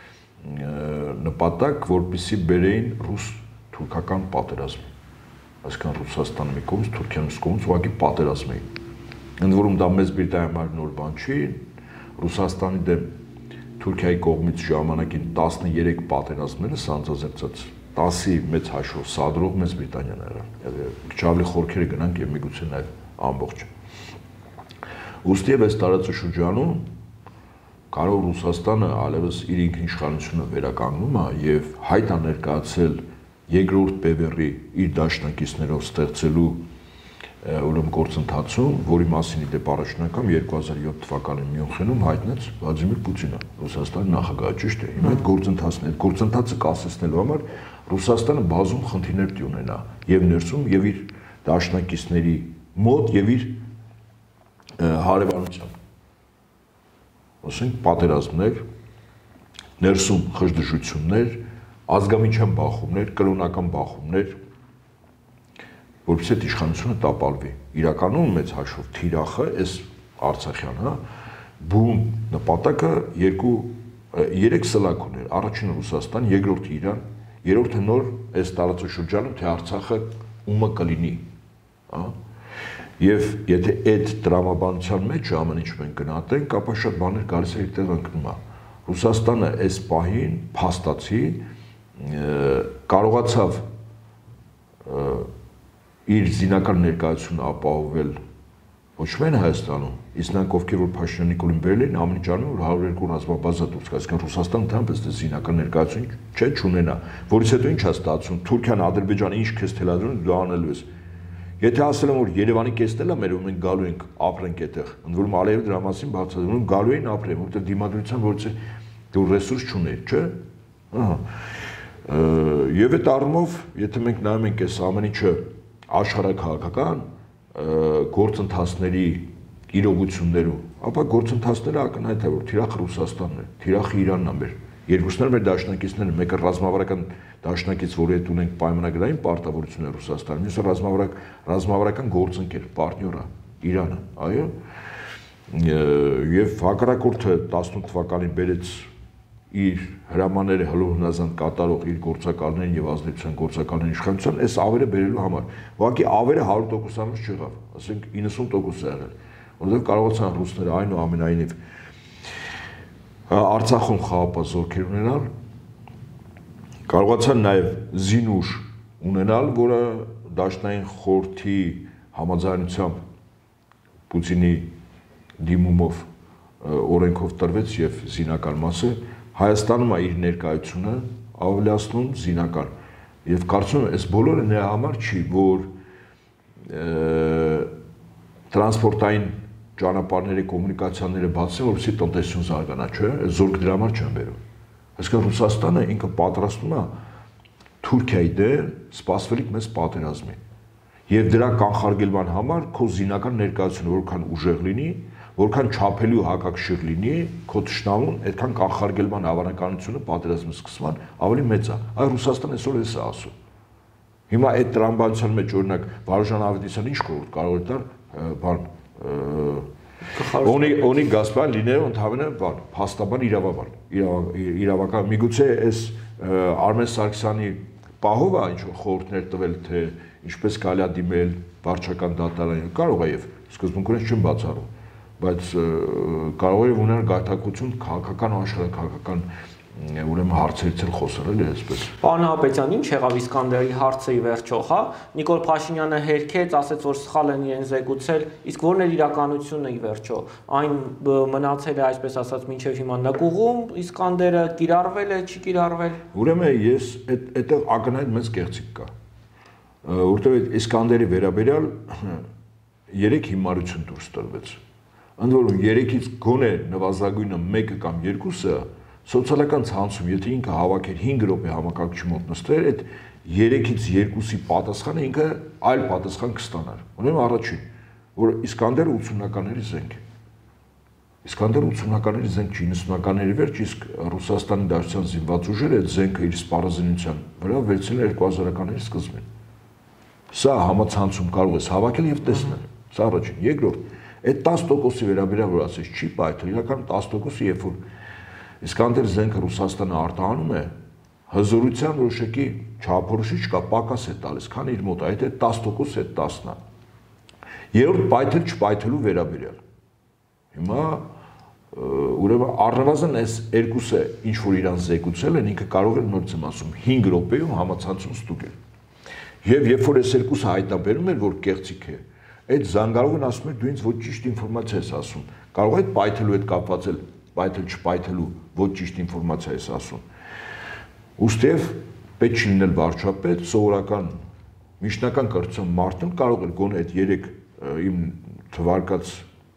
նպատակ, որպեսզի բերեին ռուս-թուրքական պատերազմ։ Այսինքն Ռուսաստանը մի կողմից, Թուրքիան մյուս կողմից ուղղակի պատերազմ էին։ Ընդ որում դա Մեծ Բրիտանիայի համար նոր բան չի, Ռուսաստանի դեմ Թուրքիայի կողմից ժամանակին տասներեք պատերազմները սանձազերծած տասի մեծ հաշվով սադրող Մեծ Բրիտանիան era։ Քիչ ավելի խորքերը գնանք եւ միգուցե նաեւ ամբողջ։ Ուստի այս տարածաշրջանում կարող Ռուսաստանը այլևս իր ինքնիշխանությունը վերականգնում է եւ հայտ է ներկայացել երկրորդ բևեռի իր դաշնակիցներով ստեղծելու ուրեմն գործընթացում, որի մասին ի դեպ առաջնակամ երկու հազար յոթ թվականին Մյունխենում հայտնեց Վլադիմիր Պուտինը, Ռուսաստանի նախագահը, ճիշտ է։ Հիմա այդ գործընթացն է, այդ գործընթացը կասեցնելու համար Ռուսաստանը բազում խնդիրներ պիտի ունենա եւ ներսում եւ իր դաշնակիցների մոտ եւ իր հարևանությամբ։ Ասենք պատերազմներ, ներսում խժդժություններ, ազգամիջյան բախումներ, կրոնական բախումներ, որպես այդ իշխանությունը տապալվի։ Իրականում մեծ հաշվով թիրախը այս Արցախյան, հա, բուն նպատակը երկու երեք սլակ ուներ։ Առաջինը Ռուսաստան, երկրորդը Իրան, երրորդը նոր այս տարածաշրջանում թե Արցախը ումը կլինի, հա։ Եվ եթե այդ տրամաբանության մեջ ամեն ինչ մենք գնահատենք, ապա շատ բաներ գալիս է իր տեղ ընկնում է։ Ռուսաստանը այս պահին փաստացի կարողացավ իր զինական ներկայությունը ապահովել ոչ միայն Հայաստանում, իսկ նրանք ովքեր որ Փաշինյան Նիկոլին բերել են, ամեն ինչ անում որ հարյուր երկու ռազմաբազա դուրս գա, այսինքն Ռուսաստանը ընդհանրապես դա զինական ներկայություն չէ չունենա, որից հետո ինչ է ստացվում, Թուրքիան, Ադրբեջանը ինչ քեզ թելադրում դա անելու ես։ Եթե ասել եմ որ Երևանի կեսն էլ է մեր ու մենք գալու ենք ապրենք այդտեղ, ընդ որում Ալիևը դրա մասին բացատրում գալու էին ապրեն, որտեղ դիմադրության որից դու ռեսուրս չուներ, չէ՞։ Ահա։ Եվ այդ առումով, եթե մենք նայում ենք այս ամեն ինչը աշխարհաքաղաքական գործընթացների իրողություններում, ապա գործընթացները ակնհայտ է որ թիրախ Ռուսաստանն է, թիրախ Իրանն է մեր։ Երկուսն էլ մեր դաշնակիցներն են, մեկը ռազմավարական դաշնակից, որի հետ ունենք պայմանագրային պարտավորություն է Ռուսաստանը, մյուսը ռազմավարակ ռազմավարական գործընկեր, պարտնյոր է Իրանը, այո։ Եվ հակառակորդը տասնութ թվականին բերեց իր հրամանները հլուհնազանդ կատարող իր գործակալներին եւ ազդեցության գործակալներին իշխանության, այս ավերը բերելու համար։ Ուղղակի ավերը հարյուր տոկոսանոց չեղավ, ասենք իննսուն տոկոս է եղել, որովհետեւ կարողացան ռուսները այնուամենայնիվ Արցախում խաղապահ զորքեր ունենալ, կարողացան նաեւ զինուժ ունենալ, որը դաշնային խորհրդի համաձայնությամբ Պուտինի դիմումով օրենքով տրվեց եւ զինական մասը Հայաստանում է իր ներկայությունը ավելացնում զինական եւ կարծում եմ այս բոլորը նրա համար չի որ տրանսպորտային ճանապարհները կոմունիկացիաները բացեն որովհետեւ տնտեսություն զարգանա չէ զորք դրա համար չեն բերում այսինքն Ռուսաստանը ինքը պատրաստվում է Թուրքիայի դեմ սպասվելիք մեծ պատերազմի եւ դրա կանխարգելման համար քո զինական ներկայությունը որքան ուժեղ լինի որքան չափելու հակակշիռ լինի, քո ճշտամուն այդքան կանխարգելման հավանականությունը պատերազմի սկսման ավելի մեծ է։ Այ Ռուսաստանը այսօր էս է ասում։ Հիմա այդ տրամաբանության մեջ օրինակ Վարուժան Ավետիսյանը ինչ խորհուրդ կարող է տալ, բան Օնի օնի Գասպարյան լիներ ընդհանրապես բան, փաստաբան իրավաբան, իրավական միգուցե այս Արմեն Սարգսյանի պահով է ինչ խորհուրդներ տվել, թե ինչպես կարելի է դիմել վարչական դատարանին, կարող է եւ սկզբունքորեն չեմ բացառում բայց կարող է ունենալ գայթակղություն քաղաքական ու աշխարհակաղակական ուրեմն հարցերից էլ խոսել էլի այսպես։ Պարոն Հապետյան, ինչ եղավ Իսկանդերի հարցը ի վերջո, հա։ Նիկոլ Փաշինյանը հերքեց, ասաց, որ սխալ են իրեն զեկուցել, իսկ որն էր իրականությունը ի վերջո։ Այն մնացել է, այսպես ասած, մինչև հիմա նկուղում, Իսկանդերը կիրառվել է, չի կիրառվել։ Ուրեմն ես այդտեղ ակնհայտ մեծ կեղծիք կա։ Որտեղ Իսկանդերի վերաբերյալ երեք հիմարություն դուրս տրվեց։ Ընդ որում երեքից գոնե նվազագույնը մեկը կամ երկուսը սոցիալական ցանցում, եթե ինքը հավաքեր հինգ րոպե համակարգչի մոտ նստեր, այդ երեքից երկուսի պատասխանը ինքը այլ պատասխան կստանար։ Ուրեմն առաջին, որ Իսկանդերը ութսունականների զենք է։ Իսկանդերը ութսունականների զենք չի, իննսունականների վերջ, իսկ Ռուսաստանի Դաշնության զինված ուժերը այդ զենքը իր սպառազինության վրա վերցրել երկու հազարականների սկզբին։ Սա համացանցում կարող ես հավաքել եւ տեսնել։ Սա առաջին, երկրորդ Այդ տասը տոկոսի վերաբերյալ որ ասես չի պայթել, իրականում տասը տոկոսը երբ որ Իսկանդեր զենքը Ռուսաստանը արտահանում է, հզորության որոշակի չափորոշիչ կա, պակաս է տալիս, քան իր մոտ, այդ է տասը տոկոս այդ տասն է։ Երրորդ պայթել չպայթելու վերաբերյալ։ Հիմա ուրեմն առնվազն այս երկուսը ինչ որ իրան զեկուցել են, ինքը կարող է նորից եմ ասում հինգ րոպեում համացանցում ստուգել։ Եվ երբ որ այս երկուսը հայտնաբերում էր, որ կեղծիք է, այդ զանգարողն ասում էր դու ինձ ոչ ճիշտ ինֆորմացիա ես ասում։ Կարող է պայթելու հետ կապված էլ պայթել չպայթելու ոչ ճիշտ ինֆորմացիա ես ասում։ Ուստիև պետք չի լինել վարչապետ, սովորական միջնական կրթության մարդն կարող է գոնե այդ երեք իմ թվարկած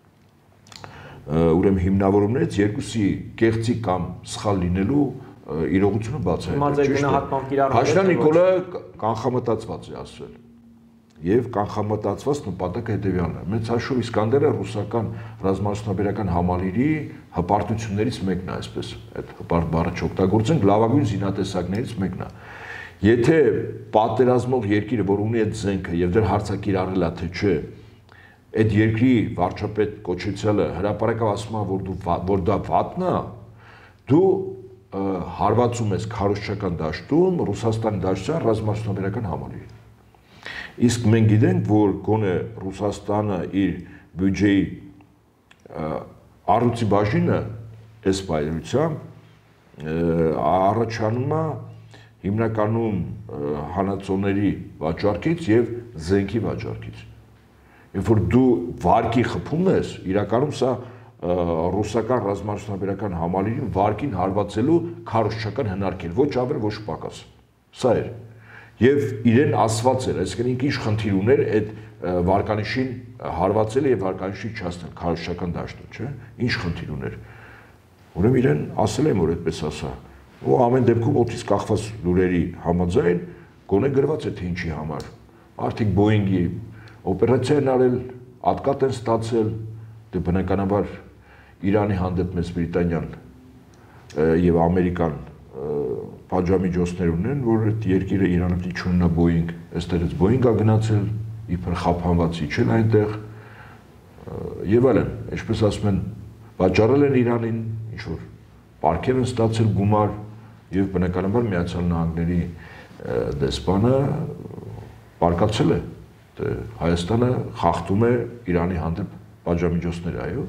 ուրեմն հիմնավորումներից երկուսի կեղծի կամ սխալ լինելու իրողությունը բացահայտել։ Փաշինյան Նիկոլը կանխամտածված է ասել։ Եվ կանխամտածված նպատակը հետևյալն է։ Մեծ հաշվով Իսկանդերը ռուսական ռազմաարդյունաբերական համալիրի հպարտություններից մեկն է, այսպես այդ հպարտ բառը չօգտագործենք, լավագույն զինատեսակներից մեկն է։ Եթե պատերազմող երկիրը, որ ունի այդ զենքը եւ դեռ հարցակիրառել է, թե չէ, այդ երկրի վարչապետ կոչեցյալը հրապարակավ ասում է, որ դու որ դա վատն է, դու հարվածում ես քարոզչական դաշտում Ռուսաստանի Դաշնության ռազմաարդյունաբերական համալիրին։ Իսկ մենք գիտենք, որ գոնե Ռուսաստանը իր բյուջեի առյուծի բաժինը այս բայրությամբ առաջանում է հիմնականում հանածոների վաճառքից եւ զենքի վաճառքից։ Երբ որ դու վարկի խփում ես, իրականում սա ռուսական ռազմաարդյունաբերական համալիրին վարկին հարվածելու քարոզչական հնարք էր, ոչ ավել, ոչ պակաս։ Սա էր։ Եվ իրեն ասված էր, այսինքն ինքը ինչ խնդիր ուներ այդ վարկանիշին հարվածել եւ վարկանիշի չհասնել քարոզչական դաշտում, չէ՞։ Ինչ խնդիր ուներ։ Ուրեմն իրեն ասել եմ, որ այդպես ասա։ Ու ամեն դեպքում օդից կախված լուրերի համաձայն գոնե գրված է թե ինչի համար։ Արդյոք Boeing-ի օպերացիա են արել, ատկատ են ստացել, դե բնականաբար Իրանի հանդեպ մեծ Բրիտանիան եւ Ամերիկան պատժամիջոցներ ունեն, որ այդ երկիրը Իրանը չունենա Boeing, այստեղից Boeing-ը գնացել, իբր խափանված իջել այնտեղ եւ այլն, այսպես ասում են, վաճառել են Իրանին, ինչ որ պարգև են ստացել գումար եւ բնականաբար Միացյալ Նահանգների դեսպանը պարկացել է, թե Հայաստանը խախտում է Իրանի հանդեպ պատժամիջոցներ, այո։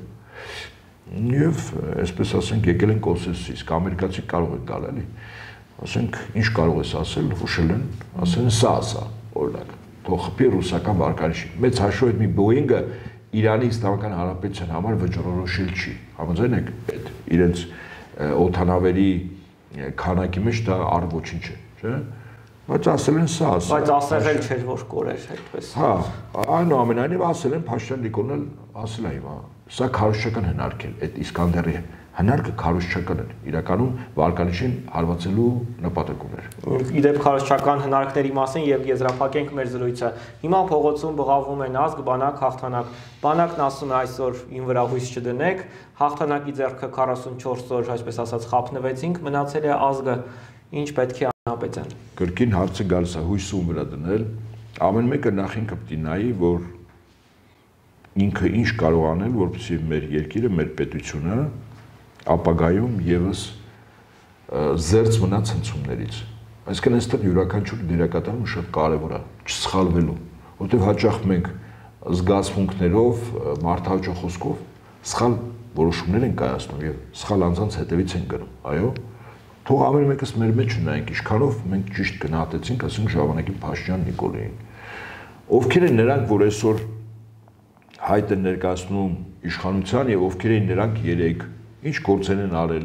Եվ այսպես ասենք եկել են կոնսենսուսի, իսկ ամերիկացի կարող են գալ, էլի։ Ասենք ինչ կարող ես ասել, հուշել են, ասեն սա, սա, օրինակ, թող խփի ռուսական վարկանիշի։ Մեծ հաշվով այդ մի Boeing-ը Իրանի Իսլամական Հանրապետության համար վճռորոշել չի։ Համաձայն եք, այդ իրենց օդանավերի քանակի մեջ դա առ ոչինչ է, չէ՞։ Բայց ասել են սա, ասել։ Բայց ասել չէր որ կորեր այդպես։ Հա, այնուամենայնիվ ասել են Փաշտյան Նիկոլն էլ ասել է հիմա։ Սա քարոզչական հնարք է, այդ Իսկանդերի հնարքը քարոզչական է։ Իրականում Վալկանիշին հարվածելու նպատակ ուներ։ Իդեպ քարոզչական հնարքների մասին եւ եզրափակենք մեր զրույցը։ Հիմա փողոցում բղավում են ազգ, բանակ, հաղթանակ։ Բանակն ասում է այսօր ին վրա հույս չդնեք, հաղթանակի ձեռքը քառասունչորս օր, այսպես ասած, խափնվեցինք, մնացել է ազգը, ինչ պետք է Նահապետյան։ Կրկին հարցը գալիս է հույսը ում վրա դնել։ Ամեն մեկը նախ ինքը պետք է նայի, որ ինքը ինչ կարող անել, որպեսզի մեր երկիրը, մեր պետությունը ապագայում եւս զերծ մնա ցնցումներից։ Այսինքն այստեղ յուրաքանչյուր դերակատարումը շատ կարևոր է, չսխալվելու, որտեղ հաճախ մենք զգացմունքներով, մարդահաճո խոսքով սխալ որոշումներ են կայացնում եւ սխալ անձանց հետևից են գնում, այո։ Թող ամեն մեկս մեր մեջ ունենք, ինչքանով մենք ճիշտ գնահատեցինք, ասենք ժամանակին Փաշտյան Նիկոլին։ Ովքեր են նրանք, որ այսօր հայտ են ներկայացնում իշխանության եւ ովքեր են նրանք երեք, ինչ գործեր են արել,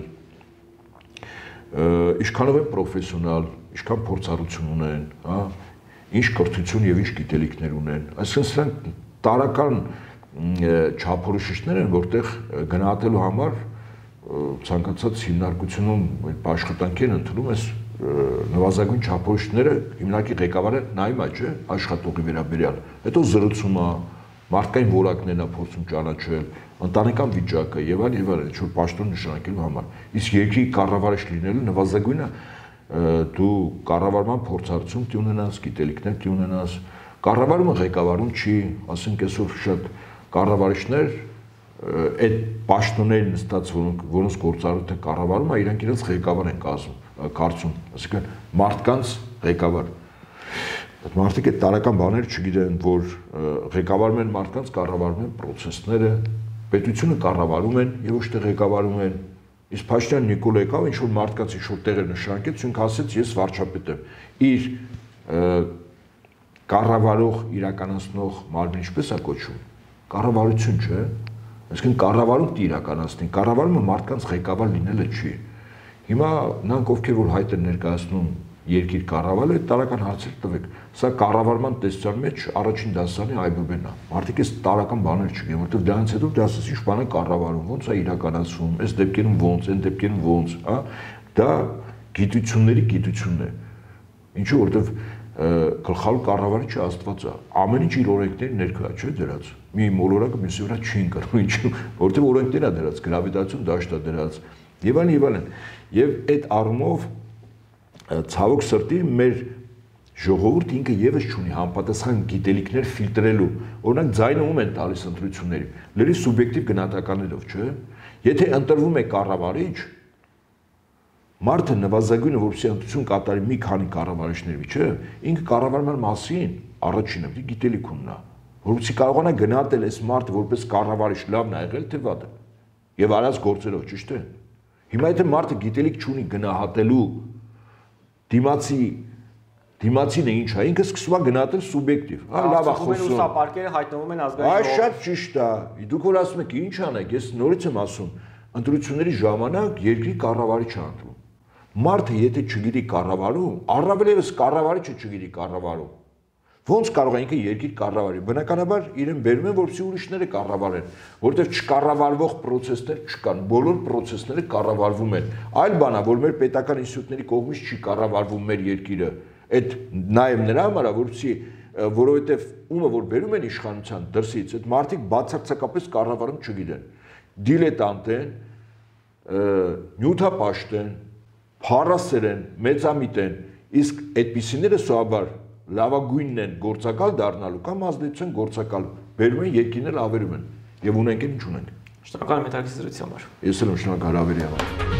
ինչքանով են պրոֆեսիոնալ, ինչքան փորձառություն ունեն, հա, ինչ կրթություն եւ ինչ գիտելիքներ ունեն։ Այսինքն սրանք տարական չափորոշիչներ են, որտեղ գնահատելու համար ցանկացած հիմնարկությունում աշխատանքին ընդունում ես նվազագույն չափորոշիչները հիմնարկի ղեկավարը նայում է, չէ, աշխատողի վերաբերյալ։ Հետո զրուցումը, մարդկային որակներն է փորձում ճանաչել, ընտանեկան վիճակը եւ այլ եւ այլ, ինչ-որ պաշտոն նշանակելու համար։ Իսկ երկրի կառավարիչ լինելու նվազագույնը դու կառավարման փորձառություն դի ունենաս, գիտելիքներ դի ունենաս, կառավարումը ղեկավարում չի, ասենք այսօր շատ կառավարիչներ այդ պաշտոններին նստած, որոնց գործառույթը կառավարում է, իրանք իրենց ղեկավար են կազմում, կարծում, այսինքն մարդկանց ղեկավար։ Այդ մարդիկ այդ տարական բաները չգիտեն, որ ղեկավարում են մարդկանց, կառավարում են պրոցեսները, պետությունը կառավարում են եւ ոչ թե ղեկավարում են։ Իսկ Փաշտյան Նիկոլը եկավ, ինչ որ մարդկանց ինչ որ տեղեր նշանակեց, ինքը ասեց ես վարչապետ եմ։ Իր կառավարող, իրականացնող մարմին ինչպես է կոչվում։ Կառավարություն չէ։ Այսինքն կառավարում դի իրականացնի, կառավարումը մարդկանց ղեկավար լինելը չի։ Հիմա նրանք ովքեր որ հայտ են ներկայացնում երկիր կառավարել, այդ տարական հարցեր տվեք։ Սա կառավարման տեսության մեջ առաջին դասարանի այբուբենն է։ Մարդիկ էս տարական բաներ չգիտեն, որովհետև դրանից հետո դու ասես ինչ բան է կառավարում, ոնց է իրականացվում, այս դեպքերում ոնց, այն դեպքերում ոնց, հա։ Դա գիտությունների գիտությունն է։ Ինչու որովհետև գլխավոր կառավարիչը Աստված է։ Ամեն ինչ իր օրենքների ներքա չէ դրած։ Մի մոլորակը մյուսի վրա չի ընկնում, ինչու, որովհետև օրենքներ է դրած, գրավիտացիոն դաշտ է դրած, եւ այլն եւ այլն։ Եվ այդ առումով ցավոք սրտի մեր ժողովուրդը ինքը եւս չունի համապատասխան գիտելիքներ ֆիլտրելու։ Օրինակ ձայնը ում են տալիս ընտրությունների։ Լրի սուբյեկտիվ գնահատականներով, չէ՞։ Եթե ընտրվում է կառավարիչ, մարդը նվազագույնը որպեսզի ընտրություն կատարի մի քանի կառավարիչների, չէ՞, ինքը կառավարման մասին առաջինը պիտի գիտելիք ունենա, որպեսզի կարողանա գնահատել այս մարդը որպես կառավարիչ լավն է եղել թե վատ է։ Եվ արած գործերով, ճիշտ է։ Հիմա եթե մարդը գիտելիք չունի գնահատելու դիմացի դիմացին է ինչ է, ինքը սկսում է գնահատել սուբյեկտիվ։ Հա, լավ է խոսում։ Լուսապարկերը հայտնվում են ազգային ժողովում։ Այս շատ ճիշտ է։ Դուք որ ասում եք ինչ անեք, ես նորից եմ ասում, ընտրությունների ժամանակ երկրի կառավարիչ է ընտրում։ Մարդը եթե չգիտի կառավարում, առավել եւս կառավարիչը չգիտի կառավարում։ Ոնց կարող է ինքը երկիր կառավարի։ Բնականաբար իրեն բերում են, որպեսզի ուրիշները կառավարեն, որովհետև չկառավարվող պրոցեսներ չկան, բոլոր պրոցեսները կառավարվում են։ Այլ բան է, որ մեր պետական ինստիտուտների կողմից չի կառավարվում մեր երկիրը։ Այդ նաև նրա համար է, որպեսզի որովհետև ումը որ բերում են իշխանության դրսից, այդ մարդիկ բացարձակապես կառավարում չգիտեն։ Դիլետանտ են, նյութապաշտ են, փառասեր են, մեծամիտ են, իսկ այդպիսիները սովորաբար լավագույնն են գործակալ դառնալու կամ ազդեցություն գործակալ բերում են երկինել ավերում են եւ ունենք ինչ ունենք։ Շնորհակալ եմ հետաքրքիր զրույցի համար։ Ես էլ եմ շնորհակալ հավերի համար։